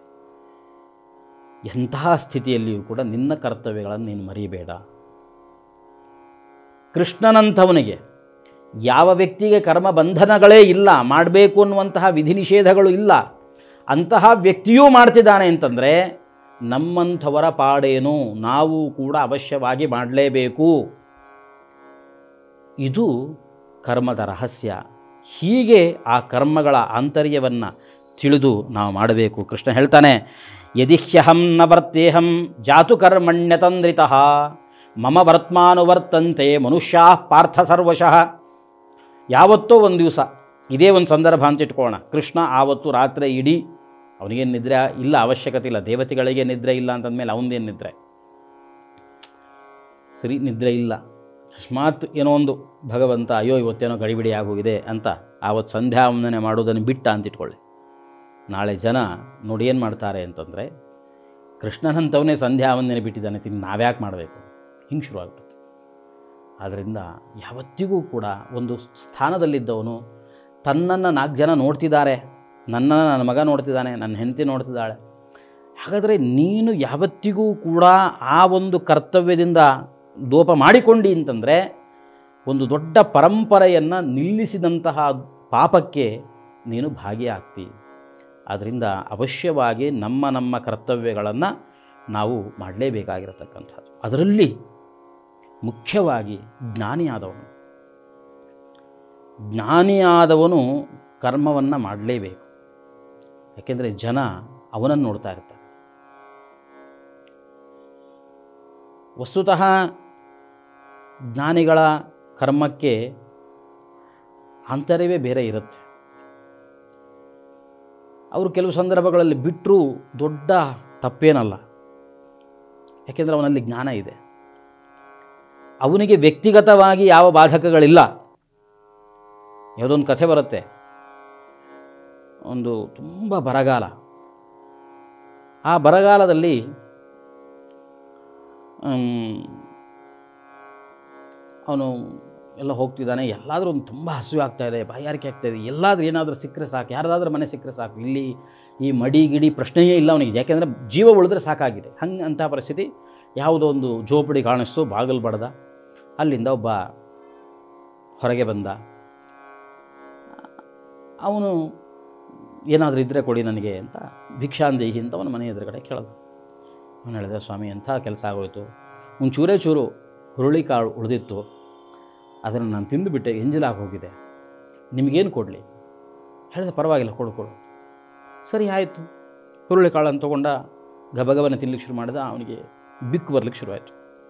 ಎಂತಹ ಸ್ಥಿತಿಯಲ್ಲಿಯೂ ಕೂಡ ನಿನ್ನ ಕರ್ತವ್ಯಗಳನ್ನು ನೀನು ಮರಿಬೇಡ. ಕೃಷ್ಣನಂಥವನಿಗೆ ಯಾವ ವ್ಯಕ್ತಿಗೆ ಕರ್ಮ ಬಂಧನಗಳೇ ಇಲ್ಲ, ಮಾಡಬೇಕು ಅನ್ನುವಂತಹ ವಿಧಿ ನಿಷೇಧಗಳು ಇಲ್ಲ, ಅಂತಹ ವ್ಯಕ್ತಿಯೂ ಮಾಡ್ತಿದ್ದಾನೆ ಅಂತಂದರೆ ನಮ್ಮಂಥವರ ಪಾಡೇನು, ನಾವು ಕೂಡ ಅವಶ್ಯವಾಗಿ ಮಾಡಲೇಬೇಕು. ಇದು ಕರ್ಮದ ರಹಸ್ಯ. ಹೀಗೆ ಆ ಕರ್ಮಗಳ ಆಂತರ್ಯವನ್ನು ತಿಳಿದು ನಾವು ಮಾಡಬೇಕು. ಕೃಷ್ಣ ಹೇಳ್ತಾನೆ, ಯದಿಹ್ಯಹಂ ನ ವರ್ತೇಹಂ ಜಾತು ಕರ್ಮಣ್ಯತಂದ್ರಿತಃ ಮಮ ವರ್ತ್ಮಾನುವರ್ತಂತೆ ಮನುಷ್ಯಾ ಪಾರ್ಥ ಸರ್ವಶಃ. ಯಾವತ್ತೋ ಒಂದು ದಿವಸ ಇದೇ ಒಂದು ಸಂದರ್ಭ ಅಂತ ಇಟ್ಕೊಳ್ಳೋಣ. ಕೃಷ್ಣ ಆವತ್ತು ರಾತ್ರಿ ಇಡೀ ಅವನಿಗೇನು ನಿದ್ರೆ ಇಲ್ಲ, ಅವಶ್ಯಕತೆ ಇಲ್ಲ, ದೇವತೆಗಳಿಗೆ ನಿದ್ರೆ ಇಲ್ಲ ಅಂತಂದಮೇಲೆ ಅವನದೇನು ನಿದ್ರೆ, ಸರಿ ನಿದ್ರೆ ಇಲ್ಲ, ಅಕಸ್ಮಾತ್ ಏನೋ ಒಂದು ಭಗವಂತ ಅಯ್ಯೋ ಇವತ್ತೇನೋ ಗಡಿಬಿಡಿ ಆಗೋಗಿದೆ ಅಂತ ಆವತ್ತು ಸಂಧ್ಯಾ ವಂದನೆ ಮಾಡೋದನ್ನು ಬಿಟ್ಟ ಅಂತ ಇಟ್ಕೊಳ್ಳಿ. ನಾಳೆ ಜನ ನೋಡಿ ಏನು ಮಾಡ್ತಾರೆ ಅಂತಂದರೆ, ಕೃಷ್ಣನಂತವನೇ ಸಂಧ್ಯಾ ವಂದನೆ ಬಿಟ್ಟಿದ್ದಾನೆ, ತಿನ್ನು ನಾವ್ಯಾಕೆ ಮಾಡಬೇಕು, ಹಿಂಗೆ ಶುರುವಾಗ್ಬಿಡುತ್ತೆ. ಆದ್ದರಿಂದ ಯಾವತ್ತಿಗೂ ಕೂಡ ಒಂದು ಸ್ಥಾನದಲ್ಲಿದ್ದವನು ತನ್ನನ್ನು ನಾಲ್ಕು ಜನ ನೋಡ್ತಿದ್ದಾರೆ, ನನ್ನನ್ನು ನನ್ನ ಮಗ ನೋಡ್ತಿದ್ದಾನೆ, ನನ್ನ ಹೆಂಡತಿ ನೋಡ್ತಿದ್ದಾಳೆ, ಹಾಗಾದರೆ ನೀನು ಯಾವತ್ತಿಗೂ ಕೂಡ ಆ ಒಂದು ಕರ್ತವ್ಯದಿಂದ ಲೋಪ ಮಾಡಿಕೊಂಡಿ ಅಂತಂದರೆ ಒಂದು ದೊಡ್ಡ ಪರಂಪರೆಯನ್ನು ನಿಲ್ಲಿಸಿದಂತಹ ಪಾಪಕ್ಕೆ ನೀನು ಭಾಗಿಯಾಗ್ತಿ. ಆದ್ದರಿಂದ ಅವಶ್ಯವಾಗಿ ನಮ್ಮ ನಮ್ಮ ಕರ್ತವ್ಯಗಳನ್ನು ನಾವು ಮಾಡಲೇಬೇಕಾಗಿರತಕ್ಕಂಥದ್ದು. ಅದರಲ್ಲಿ ಮುಖ್ಯವಾಗಿ ಜ್ಞಾನಿಯಾದವನು ಜ್ಞಾನಿಯಾದವನು ಕರ್ಮವನ್ನು ಮಾಡಲೇಬೇಕು. ಯಾಕೆಂದರೆ ಜನ ಅವನನ್ನು ನೋಡ್ತಾ ಇರ್ತಾರೆ. ವಸ್ತುತಃ ಜ್ಞಾನಿಗಳ ಕರ್ಮಕ್ಕೆ ಆಂತರ್ಯವೇ ಬೇರೆ ಇರುತ್ತೆ. ಅವರು ಕೆಲವು ಸಂದರ್ಭಗಳಲ್ಲಿ ಬಿಟ್ಟರೂ ದೊಡ್ಡ ತಪ್ಪೇನಲ್ಲ, ಯಾಕೆಂದರೆ ಅವನಲ್ಲಿ ಜ್ಞಾನ ಇದೆ. ಅವನಿಗೆ ವ್ಯಕ್ತಿಗತವಾಗಿ ಯಾವ ಬಾಧಕಗಳಿಲ್ಲ. ಯಾವುದೊಂದು ಕಥೆ ಬರುತ್ತೆ, ಒಂದು ತುಂಬ ಬರಗಾಲ. ಆ ಬರಗಾಲದಲ್ಲಿ ಅವನು ಎಲ್ಲ ಹೋಗ್ತಿದ್ದಾನೆ, ಎಲ್ಲಾದರೂ ಒಂದು ತುಂಬ ಹಸಿವೆ ಆಗ್ತಾಯಿದೆ, ಬಾಯಾರಿಕೆ ಆಗ್ತಾಯಿದೆ, ಎಲ್ಲಾದರೂ ಏನಾದರೂ ಸಿಕ್ಕರೆ ಸಾಕು, ಯಾರ್ದಾದ್ರೂ ಮನೆ ಸಿಕ್ಕರೆ ಸಾಕು, ಇಲ್ಲಿ ಈ ಮಡಿ ಗಿಡಿ ಪ್ರಶ್ನೆಯೇ ಇಲ್ಲ ಅವನಿಗೆ, ಯಾಕೆಂದರೆ ಜೀವ ಉಳಿದ್ರೆ ಸಾಕಾಗಿದೆ. ಹಂಗೆ ಅಂಥ ಪರಿಸ್ಥಿತಿ. ಯಾವುದೋ ಒಂದು ಜೋಪಡಿ ಕಾಣಿಸ್ತು, ಬಾಗಿಲು ಬಡ್ದ, ಅಲ್ಲಿಂದ ಒಬ್ಬ ಹೊರಗೆ ಬಂದ. ಅವನು ಏನಾದರೂ ಇದ್ದರೆ ಕೊಡಿ ನನಗೆ ಅಂತ ಭಿಕ್ಷಾಂದೇಹಿ ಅಂತ ಅವನ ಮನೆ ಎದುರುಗಡೆ ಕೇಳಿದ. ಅವನು ಹೇಳಿದೆ, ಸ್ವಾಮಿ ಎಂಥ ಕೆಲಸ ಆಗೋಯ್ತು, ಒಂದು ಚೂರೇ ಚೂರು ಹುರುಳಿ ಕಾಳು ಉಳಿದಿತ್ತು, ಅದನ್ನು ನಾನು ತಿಂದುಬಿಟ್ಟೆ, ಎಂಜಲಾಗಿ ಹೋಗಿದೆ, ನಿಮಗೇನು ಕೊಡಲಿ? ಹೇಳಿದೆ, ಪರವಾಗಿಲ್ಲ ಕೊಡು ಕೊಡು. ಸರಿ ಆಯಿತು. ಹುರುಳಿ ಕಾಳನ್ನು ತೊಗೊಂಡ ಗಬಗಬನ ತಿನ್ಲಿಕ್ಕೆ ಶುರು ಮಾಡಿದ. ಅವನಿಗೆ ಬಿಕ್ಕು ಬರಲಿಕ್ಕೆ ಶುರುವಾಯಿತು.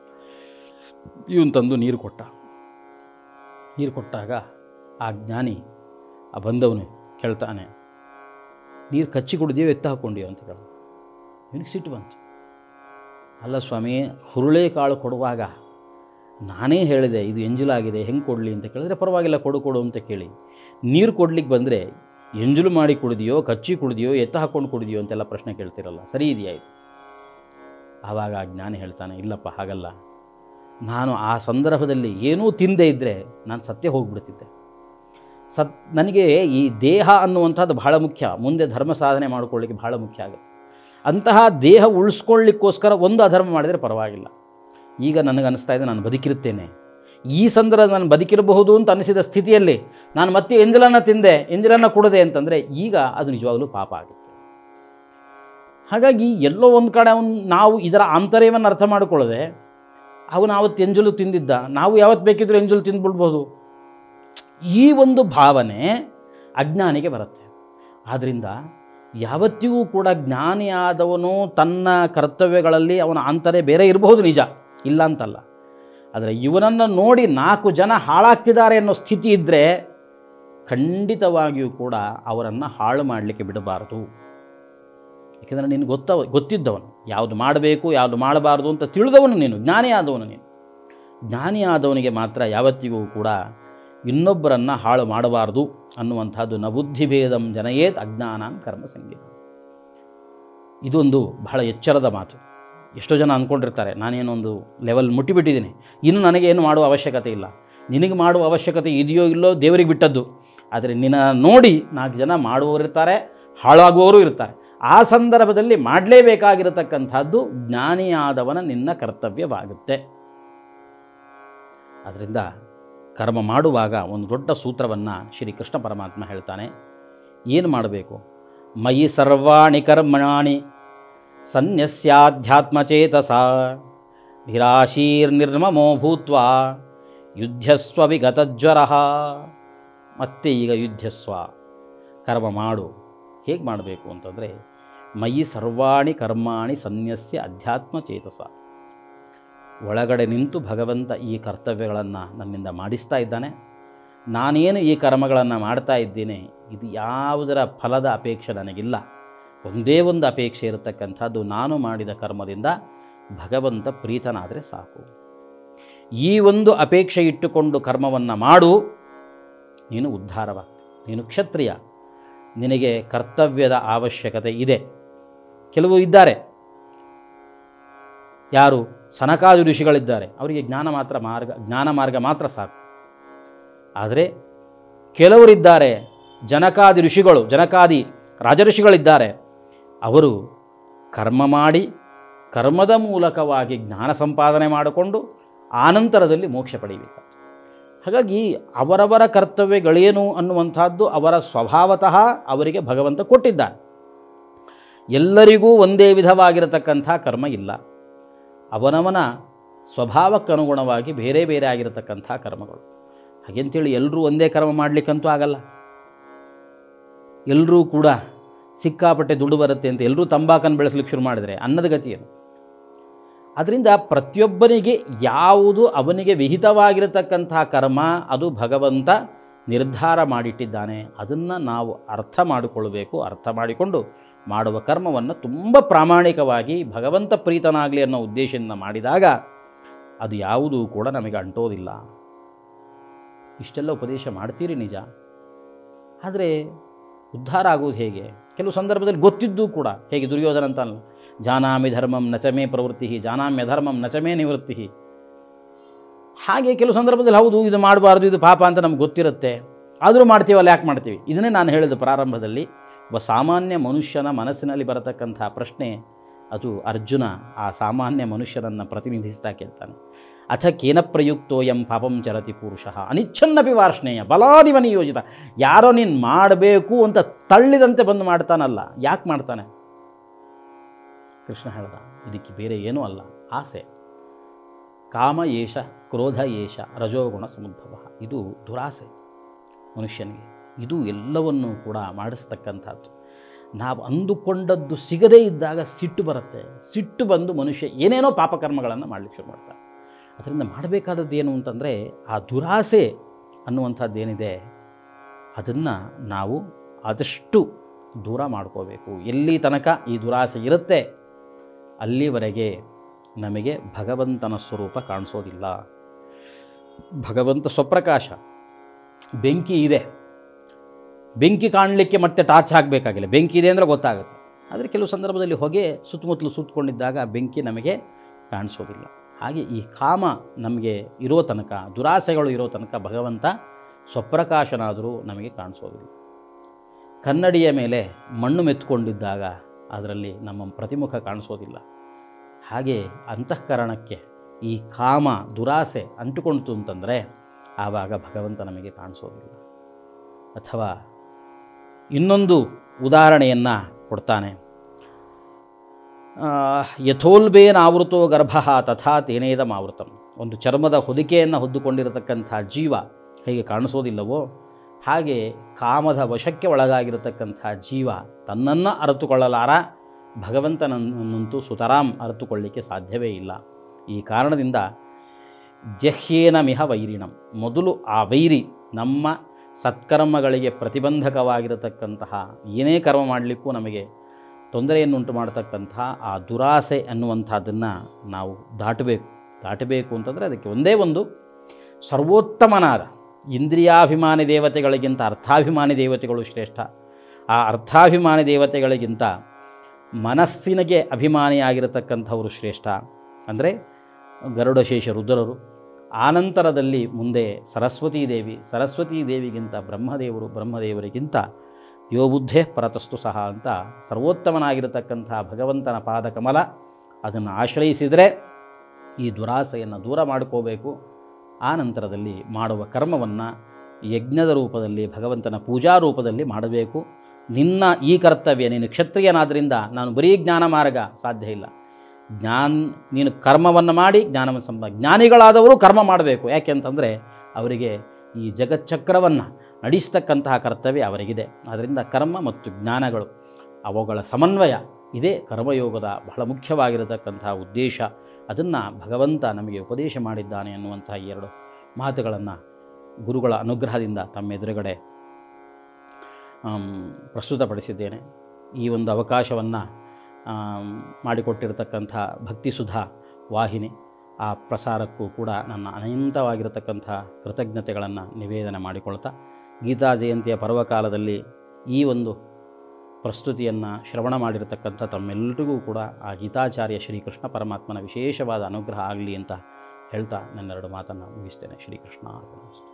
ಇವನು ತಂದು ನೀರು ಕೊಟ್ಟ. ನೀರು ಕೊಟ್ಟಾಗ ಆ ಜ್ಞಾನಿ ಆ ಬಂದವನು ಕೇಳ್ತಾನೆ, ನೀರು ಕಚ್ಚಿ ಕುಡಿದೀಯೋ ಎತ್ತ ಹಾಕ್ಕೊಂಡಿಯೋ ಅಂತ ಕೇಳ. ಇವನಿಗೆ ಸಿಟ್ಟು ಬಂತು. ಅಲ್ಲ ಸ್ವಾಮಿ, ಹುರುಳಿ ಕಾಳು ಕೊಡುವಾಗ ನಾನೇ ಹೇಳಿದೆ ಇದು ಎಂಜಲಾಗಿದೆ, ಹೆಂಗೆ ಕೊಡಲಿ ಅಂತ ಕೇಳಿದ್ರೆ, ಪರವಾಗಿಲ್ಲ ಕೊಡು ಕೊಡು ಅಂತ ಕೇಳಿ, ನೀರು ಕೊಡ್ಲಿಕ್ಕೆ ಬಂದರೆ ಎಂಜಲು ಮಾಡಿ ಕುಡಿದೆಯೋ, ಕಚ್ಚಿ ಕುಡಿದೆಯೋ, ಎತ್ತ ಹಾಕ್ಕೊಂಡು ಕುಡಿದೆಯೋ ಅಂತೆಲ್ಲ ಪ್ರಶ್ನೆ ಕೇಳ್ತಿರಲ್ಲ, ಸರಿ ಇದೆಯಾ ಇದು? ಆವಾಗ ಆ ಜ್ಞಾನಿ ಹೇಳ್ತಾನೆ, ಇಲ್ಲಪ್ಪ ಹಾಗಲ್ಲ, ನಾನು ಆ ಸಂದರ್ಭದಲ್ಲಿ ಏನೂ ತಿಂದೇ ಇದ್ದರೆ ನಾನು ಸತ್ಯ ಹೋಗಿಬಿಡ್ತಿದ್ದೆ. ಸತ್ ನನಗೆ ಈ ದೇಹ ಅನ್ನುವಂಥದ್ದು ಬಹಳ ಮುಖ್ಯ, ಮುಂದೆ ಧರ್ಮ ಸಾಧನೆ ಮಾಡಿಕೊಳ್ಳಿಕ್ಕೆ ಬಹಳ ಮುಖ್ಯ ಆಗುತ್ತೆ. ಅಂತಹ ದೇಹ ಉಳಿಸ್ಕೊಳ್ಳಿಕ್ಕೋಸ್ಕರ ಒಂದು ಅಧರ್ಮ ಮಾಡಿದರೆ ಪರವಾಗಿಲ್ಲ. ಈಗ ನನಗನ್ನಿಸ್ತಾ ಇದೆ ನಾನು ಬದುಕಿರುತ್ತೇನೆ, ಈ ಸಂದರ್ಭ ನಾನು ಬದುಕಿರಬಹುದು ಅಂತ ಅನಿಸಿದ ಸ್ಥಿತಿಯಲ್ಲಿ ನಾನು ಮತ್ತೆ ಎಂಜಲನ್ನು ತಿಂದೆ, ಎಂಜಲನ್ನು ಕುಡಿದೆ ಅಂತಂದರೆ ಈಗ ಅದು ನಿಜವಾಗಲೂ ಪಾಪ ಆಗುತ್ತೆ. ಹಾಗಾಗಿ ಎಲ್ಲೋ ಒಂದು ಕಡೆ ಅವನು ನಾವು ಇದರ ಆಂತರ್ಯವನ್ನು ಅರ್ಥ ಮಾಡಿಕೊಳ್ಳದೆ, ಅವನು ಆವತ್ತು ಎಂಜಲು ತಿಂದಿದ್ದ, ನಾವು ಯಾವತ್ತು ಬೇಕಿದ್ರೂ ಎಂಜಲು ತಿಂದುಬಿಡ್ಬೋದು, ಈ ಒಂದು ಭಾವನೆ ಅಜ್ಞಾನಿಗೆ ಬರುತ್ತೆ. ಆದ್ದರಿಂದ ಯಾವತ್ತಿಗೂ ಕೂಡ ಜ್ಞಾನಿಯಾದವನು ತನ್ನ ಕರ್ತವ್ಯಗಳಲ್ಲಿ ಅವನ ಆಂತರ್ಯ ಬೇರೆ ಇರಬಹುದು, ನಿಜ ಇಲ್ಲ ಅಂತಲ್ಲ. ಆದರೆ ಇವನನ್ನು ನೋಡಿ ನಾಲ್ಕು ಜನ ಹಾಳಾಗ್ತಿದ್ದಾರೆ ಅನ್ನೋ ಸ್ಥಿತಿ ಇದ್ದರೆ ಖಂಡಿತವಾಗಿಯೂ ಕೂಡ ಅವರನ್ನು ಹಾಳು ಮಾಡಲಿಕ್ಕೆ ಬಿಡಬಾರದು. ಏಕೆಂದರೆ ನೀನು ಗೊತ್ತ ಗೊತ್ತಿದ್ದವನು ಯಾವುದು ಮಾಡಬೇಕು ಯಾವುದು ಮಾಡಬಾರ್ದು ಅಂತ ತಿಳಿದವನು ನೀನು, ಜ್ಞಾನಿ ಆದವನು ನೀನು. ಜ್ಞಾನಿ ಆದವನಿಗೆ ಮಾತ್ರ ಯಾವತ್ತಿಗೂ ಕೂಡ ಇನ್ನೊಬ್ಬರನ್ನು ಹಾಳು ಮಾಡಬಾರ್ದು ಅನ್ನುವಂಥದ್ದು ನ ಬುದ್ಧಿಭೇದಂ ಜನಯೇತ್ ಅಜ್ಞಾನಾನ್ ಕರ್ಮ ಸಂಗೀತ. ಇದೊಂದು ಬಹಳ ಎಚ್ಚರದ ಮಾತು. ಎಷ್ಟೋ ಜನ ಅಂದ್ಕೊಂಡಿರ್ತಾರೆ, ನಾನೇನೊಂದು ಲೆವೆಲ್ ಮುಟ್ಟಿಬಿಟ್ಟಿದ್ದೀನಿ, ಇನ್ನು ನನಗೇನು ಮಾಡುವ ಅವಶ್ಯಕತೆ ಇಲ್ಲ. ನಿನಗೆ ಮಾಡುವ ಅವಶ್ಯಕತೆ ಇದೆಯೋ ಇಲ್ಲೋ ದೇವರಿಗೆ ಬಿಟ್ಟದ್ದು. ಆದರೆ ನಿನ್ನ ನೋಡಿ ನಾಲ್ಕು ಜನ ಮಾಡುವವರಿರ್ತಾರೆ, ಹಾಳಾಗುವವರು ಇರ್ತಾರೆ. ಆ ಸಂದರ್ಭದಲ್ಲಿ ಮಾಡಲೇಬೇಕಾಗಿರತಕ್ಕಂಥದ್ದು ಜ್ಞಾನಿಯಾದವನ ನಿನ್ನ ಕರ್ತವ್ಯವಾಗುತ್ತೆ. ಆದ್ದರಿಂದ ಕರ್ಮ ಮಾಡುವಾಗ ಒಂದು ದೊಡ್ಡ ಸೂತ್ರವನ್ನು ಶ್ರೀ ಕೃಷ್ಣ ಪರಮಾತ್ಮ ಹೇಳ್ತಾನೆ. ಏನು ಮಾಡಬೇಕು? ಮಯಿ ಸರ್ವಾಣಿ ಕರ್ಮಾಣಿ ಸನ್ಯಸ್ಯಾಧ್ಯಾತ್ಮಚೇತಸ ನಿರಾಶೀರ್ನಿರ್ಮಮೋ ಭೂತ್ವ ಯುದ್ಧಸ್ವ ವಿಗತಜ್ವರಃ. ಮತ್ತೆ ಈಗ ಯುದ್ಧಸ್ವ, ಕರ್ಮ ಮಾಡು. ಹೇಗೆ ಮಾಡಬೇಕು ಅಂತಂದರೆ, ಮಯಿ ಸರ್ವಾಣಿ ಕರ್ಮಾಣಿ ಸನ್ಯಸ್ಯ ಅಧ್ಯಾತ್ಮಚೇತಸ. ಒಳಗಡೆ ನಿಂತು ಭಗವಂತ ಈ ಕರ್ತವ್ಯಗಳನ್ನು ನನ್ನಿಂದ ಮಾಡಿಸ್ತಾ ಇದ್ದಾನೆ, ನಾನೇನು ಈ ಕರ್ಮಗಳನ್ನು ಮಾಡ್ತಾ ಇದ್ದೀನಿ, ಇದು ಯಾವುದರ ಫಲದ ಅಪೇಕ್ಷೆ ನನಗಿಲ್ಲ. ಒಂದೇ ಒಂದು ಅಪೇಕ್ಷೆ ಇರತಕ್ಕಂಥದ್ದು, ನಾನು ಮಾಡಿದ ಕರ್ಮದಿಂದ ಭಗವಂತ ಪ್ರೀತನಾದರೆ ಸಾಕು. ಈ ಒಂದು ಅಪೇಕ್ಷೆ ಇಟ್ಟುಕೊಂಡು ಕರ್ಮವನ್ನು ಮಾಡು, ನೀನು ಉದ್ಧಾರವಾಗ್ತಿ. ನೀನು ಕ್ಷತ್ರಿಯ, ನಿನಗೆ ಕರ್ತವ್ಯದ ಅವಶ್ಯಕತೆ ಇದೆ. ಕೆಲವು ಇದ್ದಾರೆ, ಯಾರು ಸನಕಾದಿ ಋಷಿಗಳಿದ್ದಾರೆ, ಅವರಿಗೆ ಜ್ಞಾನ ಮಾತ್ರ ಮಾರ್ಗ ಜ್ಞಾನ ಮಾರ್ಗ ಮಾತ್ರ ಸಾಕು. ಆದರೆ ಕೆಲವರಿದ್ದಾರೆ ಜನಕಾದಿ ಋಷಿಗಳು, ಜನಕಾದಿ ರಾಜಋಷಿಗಳಿದ್ದಾರೆ, ಅವರು ಕರ್ಮ ಮಾಡಿ ಕರ್ಮದ ಮೂಲಕವಾಗಿ ಜ್ಞಾನ ಸಂಪಾದನೆ ಮಾಡಿಕೊಂಡು ಆನಂತರದಲ್ಲಿ ಮೋಕ್ಷ ಪಡೆಯಬೇಕು. ಹಾಗಾಗಿ ಅವರವರ ಕರ್ತವ್ಯಗಳೇನು ಅನ್ನುವಂಥದ್ದು ಅವರ ಸ್ವಭಾವತಃ ಅವರಿಗೆ ಭಗವಂತ ಕೊಟ್ಟಿದ್ದಾನೆ. ಎಲ್ಲರಿಗೂ ಒಂದೇ ವಿಧವಾಗಿರತಕ್ಕಂಥ ಕರ್ಮ ಇಲ್ಲ. ಅವನವನ ಸ್ವಭಾವಕ್ಕನುಗುಣವಾಗಿ ಬೇರೆ ಬೇರೆ ಆಗಿರತಕ್ಕಂಥ ಕರ್ಮಗಳು. ಹಾಗೆಂತೇಳಿ ಎಲ್ಲರೂ ಒಂದೇ ಕರ್ಮ ಮಾಡಲಿಕ್ಕಂತೂ ಆಗಲ್ಲ. ಎಲ್ಲರೂ ಕೂಡ ಸಿಕ್ಕಾಪಟ್ಟೆ ದುಡ್ಡು ಬರುತ್ತೆ ಅಂತ ಎಲ್ಲರೂ ತಂಬಾಕನ್ನು ಬೆಳೆಸಲಿಕ್ಕೆ ಶುರು ಮಾಡಿದರೆ ಅನ್ನದ ಗತಿಯೇನು? ಅದರಿಂದ ಪ್ರತಿಯೊಬ್ಬನಿಗೆ ಯಾವುದು ಅವನಿಗೆ ವಿಹಿತವಾಗಿರತಕ್ಕಂಥ ಕರ್ಮ ಅದು ಭಗವಂತ ನಿರ್ಧಾರ ಮಾಡಿಟ್ಟಿದ್ದಾನೆ. ಅದನ್ನು ನಾವು ಅರ್ಥ ಮಾಡಿಕೊಳ್ಳಬೇಕು. ಅರ್ಥ ಮಾಡಿಕೊಂಡು ಮಾಡುವ ಕರ್ಮವನ್ನು ತುಂಬ ಪ್ರಾಮಾಣಿಕವಾಗಿ ಭಗವಂತ ಪ್ರೀತನಾಗಲಿ ಅನ್ನೋ ಉದ್ದೇಶದಿಂದ ಮಾಡಿದಾಗ ಅದು ಯಾವುದೂ ಕೂಡ ನಮಗೆ ಅಂಟೋದಿಲ್ಲ. ಇಷ್ಟೆಲ್ಲ ಉಪದೇಶ ಮಾಡ್ತೀರಿ ನಿಜ, ಆದರೆ ಉದ್ಧಾರ ಆಗೋದು ಹೇಗೆ? ಕೆಲವು ಸಂದರ್ಭದಲ್ಲಿ ಗೊತ್ತಿದ್ದೂ ಕೂಡ, ಹೇಗೆ ದುರ್ಯೋಧನ ಅಂತ ಅಲ್ಲ, ಜಾನಾಮಿ ಧರ್ಮಂ ನಚಮೇ ಪ್ರವೃತ್ತಿ, ಜಾನಾಮ್ಯ ಧರ್ಮಂ ನಚಮೇ ನಿವೃತ್ತಿ. ಹಾಗೆ ಕೆಲವು ಸಂದರ್ಭದಲ್ಲಿ ಹೌದು ಇದು ಮಾಡಬಾರ್ದು, ಇದು ಪಾಪ ಅಂತ ನಮ್ಗೆ ಗೊತ್ತಿರುತ್ತೆ, ಆದರೂ ಮಾಡ್ತೀವಲ್ಲ, ಯಾಕೆ ಮಾಡ್ತೀವಿ? ಇದನ್ನೇ ನಾನು ಹೇಳಿದ ಪ್ರಾರಂಭದಲ್ಲಿ, ಒಬ್ಬ ಸಾಮಾನ್ಯ ಮನುಷ್ಯನ ಮನಸ್ಸಿನಲ್ಲಿ ಬರತಕ್ಕಂಥ ಪ್ರಶ್ನೆ ಅದು ಅರ್ಜುನ ಆ ಸಾಮಾನ್ಯ ಮನುಷ್ಯನನ್ನು ಪ್ರತಿನಿಧಿಸ್ತಾ ಕೇಳ್ತಾನೆ. ಅಥ ಕೇನ ಪ್ರಯುಕ್ತೋಯಂ ಪಾಪಂ ಚರತಿ ಪುರುಷಃ ಅನಿಚ್ಛನ್ನಪಿ ವಾರ್ಷ್ಣೇಯ ಬಲಾದಿವ ನಿಯೋಜಿತ. ಯಾರೋ ನೀನು ಮಾಡಬೇಕು ಅಂತ ತಳ್ಳಿದಂತೆ ಬಂದು ಮಾಡ್ತಾನಲ್ಲ, ಯಾಕೆ ಮಾಡ್ತಾನೆ? ಕೃಷ್ಣ ಹೇಳ್ದ, ಇದಕ್ಕೆ ಬೇರೆ ಏನೂ ಅಲ್ಲ, ಆಸೆ. ಕಾಮ ಏಷ ಕ್ರೋಧ ಏಷ ರಜೋಗುಣ ಸಮುದ್ಭವ. ಇದು ದುರಾಸೆ ಮನುಷ್ಯನಿಗೆ. ಇದು ಎಲ್ಲವನ್ನೂ ಕೂಡ ಮಾಡಿಸ್ತಕ್ಕಂಥದ್ದು. ನಾವು ಅಂದುಕೊಂಡದ್ದು ಸಿಗದೇ ಇದ್ದಾಗ ಸಿಟ್ಟು ಬರುತ್ತೆ. ಸಿಟ್ಟು ಬಂದು ಮನುಷ್ಯ ಏನೇನೋ ಪಾಪಕರ್ಮಗಳನ್ನು ಮಾಡಲಿಕ್ಕೆ ಶುರು ಮಾಡ್ತಾನೆ. ಅದರಿಂದ ಮಾಡಬೇಕಾದದ್ದು ಏನು ಅಂತಂದರೆ, ಆ ದುರಾಸೆ ಅನ್ನುವಂಥದ್ದೇನಿದೆ ಅದನ್ನು ನಾವು ಆದಷ್ಟು ದೂರ ಮಾಡ್ಕೋಬೇಕು. ಎಲ್ಲಿ ತನಕ ಈ ದುರಾಸೆ ಇರುತ್ತೆ ಅಲ್ಲಿವರೆಗೆ ನಮಗೆ ಭಗವಂತನ ಸ್ವರೂಪ ಕಾಣಿಸೋದಿಲ್ಲ. ಭಗವಂತ ಸ್ವಪ್ರಕಾಶ. ಬೆಂಕಿ ಇದೆ, ಬೆಂಕಿ ಕಾಣಲಿಕ್ಕೆ ಮತ್ತೆ ಟಾರ್ಚ್ ಹಾಕಬೇಕಾಗಿಲ್ಲ, ಬೆಂಕಿ ಇದೆ ಅಂದರೆ ಗೊತ್ತಾಗುತ್ತೆ. ಆದರೆ ಕೆಲವು ಸಂದರ್ಭದಲ್ಲಿ ಹೊಗೆ ಸುತ್ತಮುತ್ತಲು ಸುತ್ತಕೊಂಡಿದ್ದಾಗ ಬೆಂಕಿ ನಮಗೆ ಕಾಣಿಸೋದಿಲ್ಲ. ಹಾಗೆ ಈ ಕಾಮ ನಮಗೆ ಇರೋ ತನಕ, ದುರಾಸೆಗಳು ಇರೋ ತನಕ ಭಗವಂತ ಸ್ವಪ್ರಕಾಶನಾದರೂ ನಮಗೆ ಕಾಣಿಸೋದಿಲ್ಲ. ಕನ್ನಡಿಯ ಮೇಲೆ ಮಣ್ಣು ಮೆತ್ತುಕೊಂಡಿದ್ದಾಗ ಅದರಲ್ಲಿ ನಮ್ಮ ಪ್ರತಿಮುಖ ಕಾಣಿಸೋದಿಲ್ಲ. ಹಾಗೆ ಅಂತಃಕರಣಕ್ಕೆ ಈ ಕಾಮ ದುರಾಸೆ ಅಂಟುಕೊಳ್ತು ಅಂತಂದರೆ ಆವಾಗ ಭಗವಂತ ನಮಗೆ ಕಾಣಿಸೋದಿಲ್ಲ. ಅಥವಾ ಇನ್ನೊಂದು ಉದಾಹರಣೆಯನ್ನು ಕೊಡ್ತಾನೆ. ಯಥೋಲ್ಬೇನಾವೃತೋ ಗರ್ಭ ತಥಾ ತೇನೇದಮಾವೃತಂ. ಒಂದು ಚರ್ಮದ ಹೊದಿಕೆಯನ್ನು ಹೊದ್ದುಕೊಂಡಿರತಕ್ಕಂಥ ಜೀವ ಹೇಗೆ ಕಾಣಿಸೋದಿಲ್ಲವೋ ಹಾಗೆ ಕಾಮದ ವಶಕ್ಕೆ ಒಳಗಾಗಿರತಕ್ಕಂಥ ಜೀವ ತನ್ನನ್ನು ಅರಿತುಕೊಳ್ಳಲಾರ, ಭಗವಂತನನ್ನಂತೂ ಸುತರಾಂ ಅರಿತುಕೊಳ್ಳಿಕ್ಕೆ ಸಾಧ್ಯವೇ ಇಲ್ಲ. ಈ ಕಾರಣದಿಂದ ಜಹ್ಯೇನ ಮಿಹ ವೈರಿಣಂ, ಮೊದಲು ಆ ವೈರಿ ನಮ್ಮ ಸತ್ಕರ್ಮಗಳಿಗೆ ಪ್ರತಿಬಂಧಕವಾಗಿರತಕ್ಕಂತಹ ಏನೇ ಕರ್ಮ ಮಾಡಲಿಕ್ಕೂ ನಮಗೆ ತೊಂದರೆಯನ್ನುಂಟು ಮಾಡತಕ್ಕಂತಹ ಆ ದುರಾಸೆ ಅನ್ನುವಂಥದ್ದನ್ನು ನಾವು ದಾಟಬೇಕು. ದಾಟಬೇಕು ಅಂತಂದರೆ ಅದಕ್ಕೆ ಒಂದೇ ಒಂದು ಸರ್ವೋತ್ತಮನಾದ ಇಂದ್ರಿಯಾಭಿಮಾನಿ ದೇವತೆಗಳಿಗಿಂತ ಅರ್ಥಾಭಿಮಾನಿ ದೇವತೆಗಳು ಶ್ರೇಷ್ಠ. ಆ ಅರ್ಥಾಭಿಮಾನಿ ದೇವತೆಗಳಿಗಿಂತ ಮನಸ್ಸಿನಗೆ ಅಭಿಮಾನಿಯಾಗಿರತಕ್ಕಂಥವರು ಶ್ರೇಷ್ಠ. ಅಂದರೆ ಗರುಡಶೇಷ ರುದ್ರರು, ಆನಂತರದಲ್ಲಿ ಮುಂದೆ ಸರಸ್ವತೀ ದೇವಿ, ಸರಸ್ವತೀ ದೇವಿಗಿಂತ ಬ್ರಹ್ಮದೇವರು, ಬ್ರಹ್ಮದೇವರಿಗಿಂತ ಯೋ ಬುದ್ಧೇ ಪರತಸ್ತು ಸಹ ಅಂತ ಸರ್ವೋತ್ತಮನಾಗಿರತಕ್ಕಂಥ ಭಗವಂತನ ಪಾದಕಮಲ ಅದನ್ನು ಆಶ್ರಯಿಸಿದರೆ ಈ ದುರಾಸೆಯನ್ನು ದೂರ ಮಾಡ್ಕೋಬೇಕು. ಆ ನಂತರದಲ್ಲಿ ಮಾಡುವ ಕರ್ಮವನ್ನು ಯಜ್ಞದ ರೂಪದಲ್ಲಿ, ಭಗವಂತನ ಪೂಜಾ ರೂಪದಲ್ಲಿ ಮಾಡಬೇಕು. ನಿನ್ನ ಈ ಕರ್ತವ್ಯ, ನೀನು ಕ್ಷತ್ರಿಯನಾದ್ದರಿಂದ ನಾನು ಬರೀ ಜ್ಞಾನ ಮಾರ್ಗ ಸಾಧ್ಯ ಇಲ್ಲ. ಜ್ಞಾನ ನೀನು ಕರ್ಮವನ್ನು ಮಾಡಿ ಜ್ಞಾನವನ್ನು ಸಂಪ ಜ್ಞಾನಿಗಳಾದವರು ಕರ್ಮ ಮಾಡಬೇಕು. ಯಾಕೆ ಅಂತಂದರೆ ಅವರಿಗೆ ಈ ಜಗಚ್ಚಕ್ರವನ್ನು ನಡೆಸ್ತಕ್ಕಂತಹ ಕರ್ತವ್ಯ ಅವರಿಗಿದೆ. ಆದ್ದರಿಂದ ಕರ್ಮ ಮತ್ತು ಜ್ಞಾನಗಳು ಅವುಗಳ ಸಮನ್ವಯ ಇದೇ ಕರ್ಮಯೋಗದ ಬಹಳ ಮುಖ್ಯವಾಗಿರತಕ್ಕಂತಹ ಉದ್ದೇಶ. ಅದನ್ನು ಭಗವಂತ ನಮಗೆ ಉಪದೇಶ ಮಾಡಿದ್ದಾನೆ ಅನ್ನುವಂತಹ ಎರಡು ಮಾತುಗಳನ್ನು ಗುರುಗಳ ಅನುಗ್ರಹದಿಂದ ತಮ್ಮೆದುರುಗಡೆ ಪ್ರಸ್ತುತಪಡಿಸಿದ್ದೇನೆ. ಈ ಒಂದು ಅವಕಾಶವನ್ನು ಮಾಡಿಕೊಟ್ಟಿರತಕ್ಕಂಥ ಭಕ್ತಿಸುಧಾ ವಾಹಿನಿ ಆ ಪ್ರಸಾರಕ್ಕೂ ಕೂಡ ನನ್ನ ಅನಂತವಾಗಿರತಕ್ಕಂಥ ಕೃತಜ್ಞತೆಗಳನ್ನು ನಿವೇದನೆ ಮಾಡಿಕೊಳ್ತಾ, ಗೀತಾ ಜಯಂತಿಯ ಪರ್ವಕಾಲದಲ್ಲಿ ಈ ಒಂದು ಪ್ರಸ್ತುತಿಯನ್ನು ಶ್ರವಣ ಮಾಡಿರತಕ್ಕಂಥ ತಮ್ಮೆಲ್ಲರಿಗೂ ಕೂಡ ಆ ಗೀತಾಚಾರ್ಯ ಶ್ರೀಕೃಷ್ಣ ಪರಮಾತ್ಮನ ವಿಶೇಷವಾದ ಅನುಗ್ರಹ ಆಗಲಿ ಅಂತ ಹೇಳ್ತಾ ನನ್ನೆರಡು ಮಾತನ್ನು ಮುಗಿಸ್ತೇನೆ. ಶ್ರೀಕೃಷ್ಣ ಅರ್ಪಣಮಸ್ತು.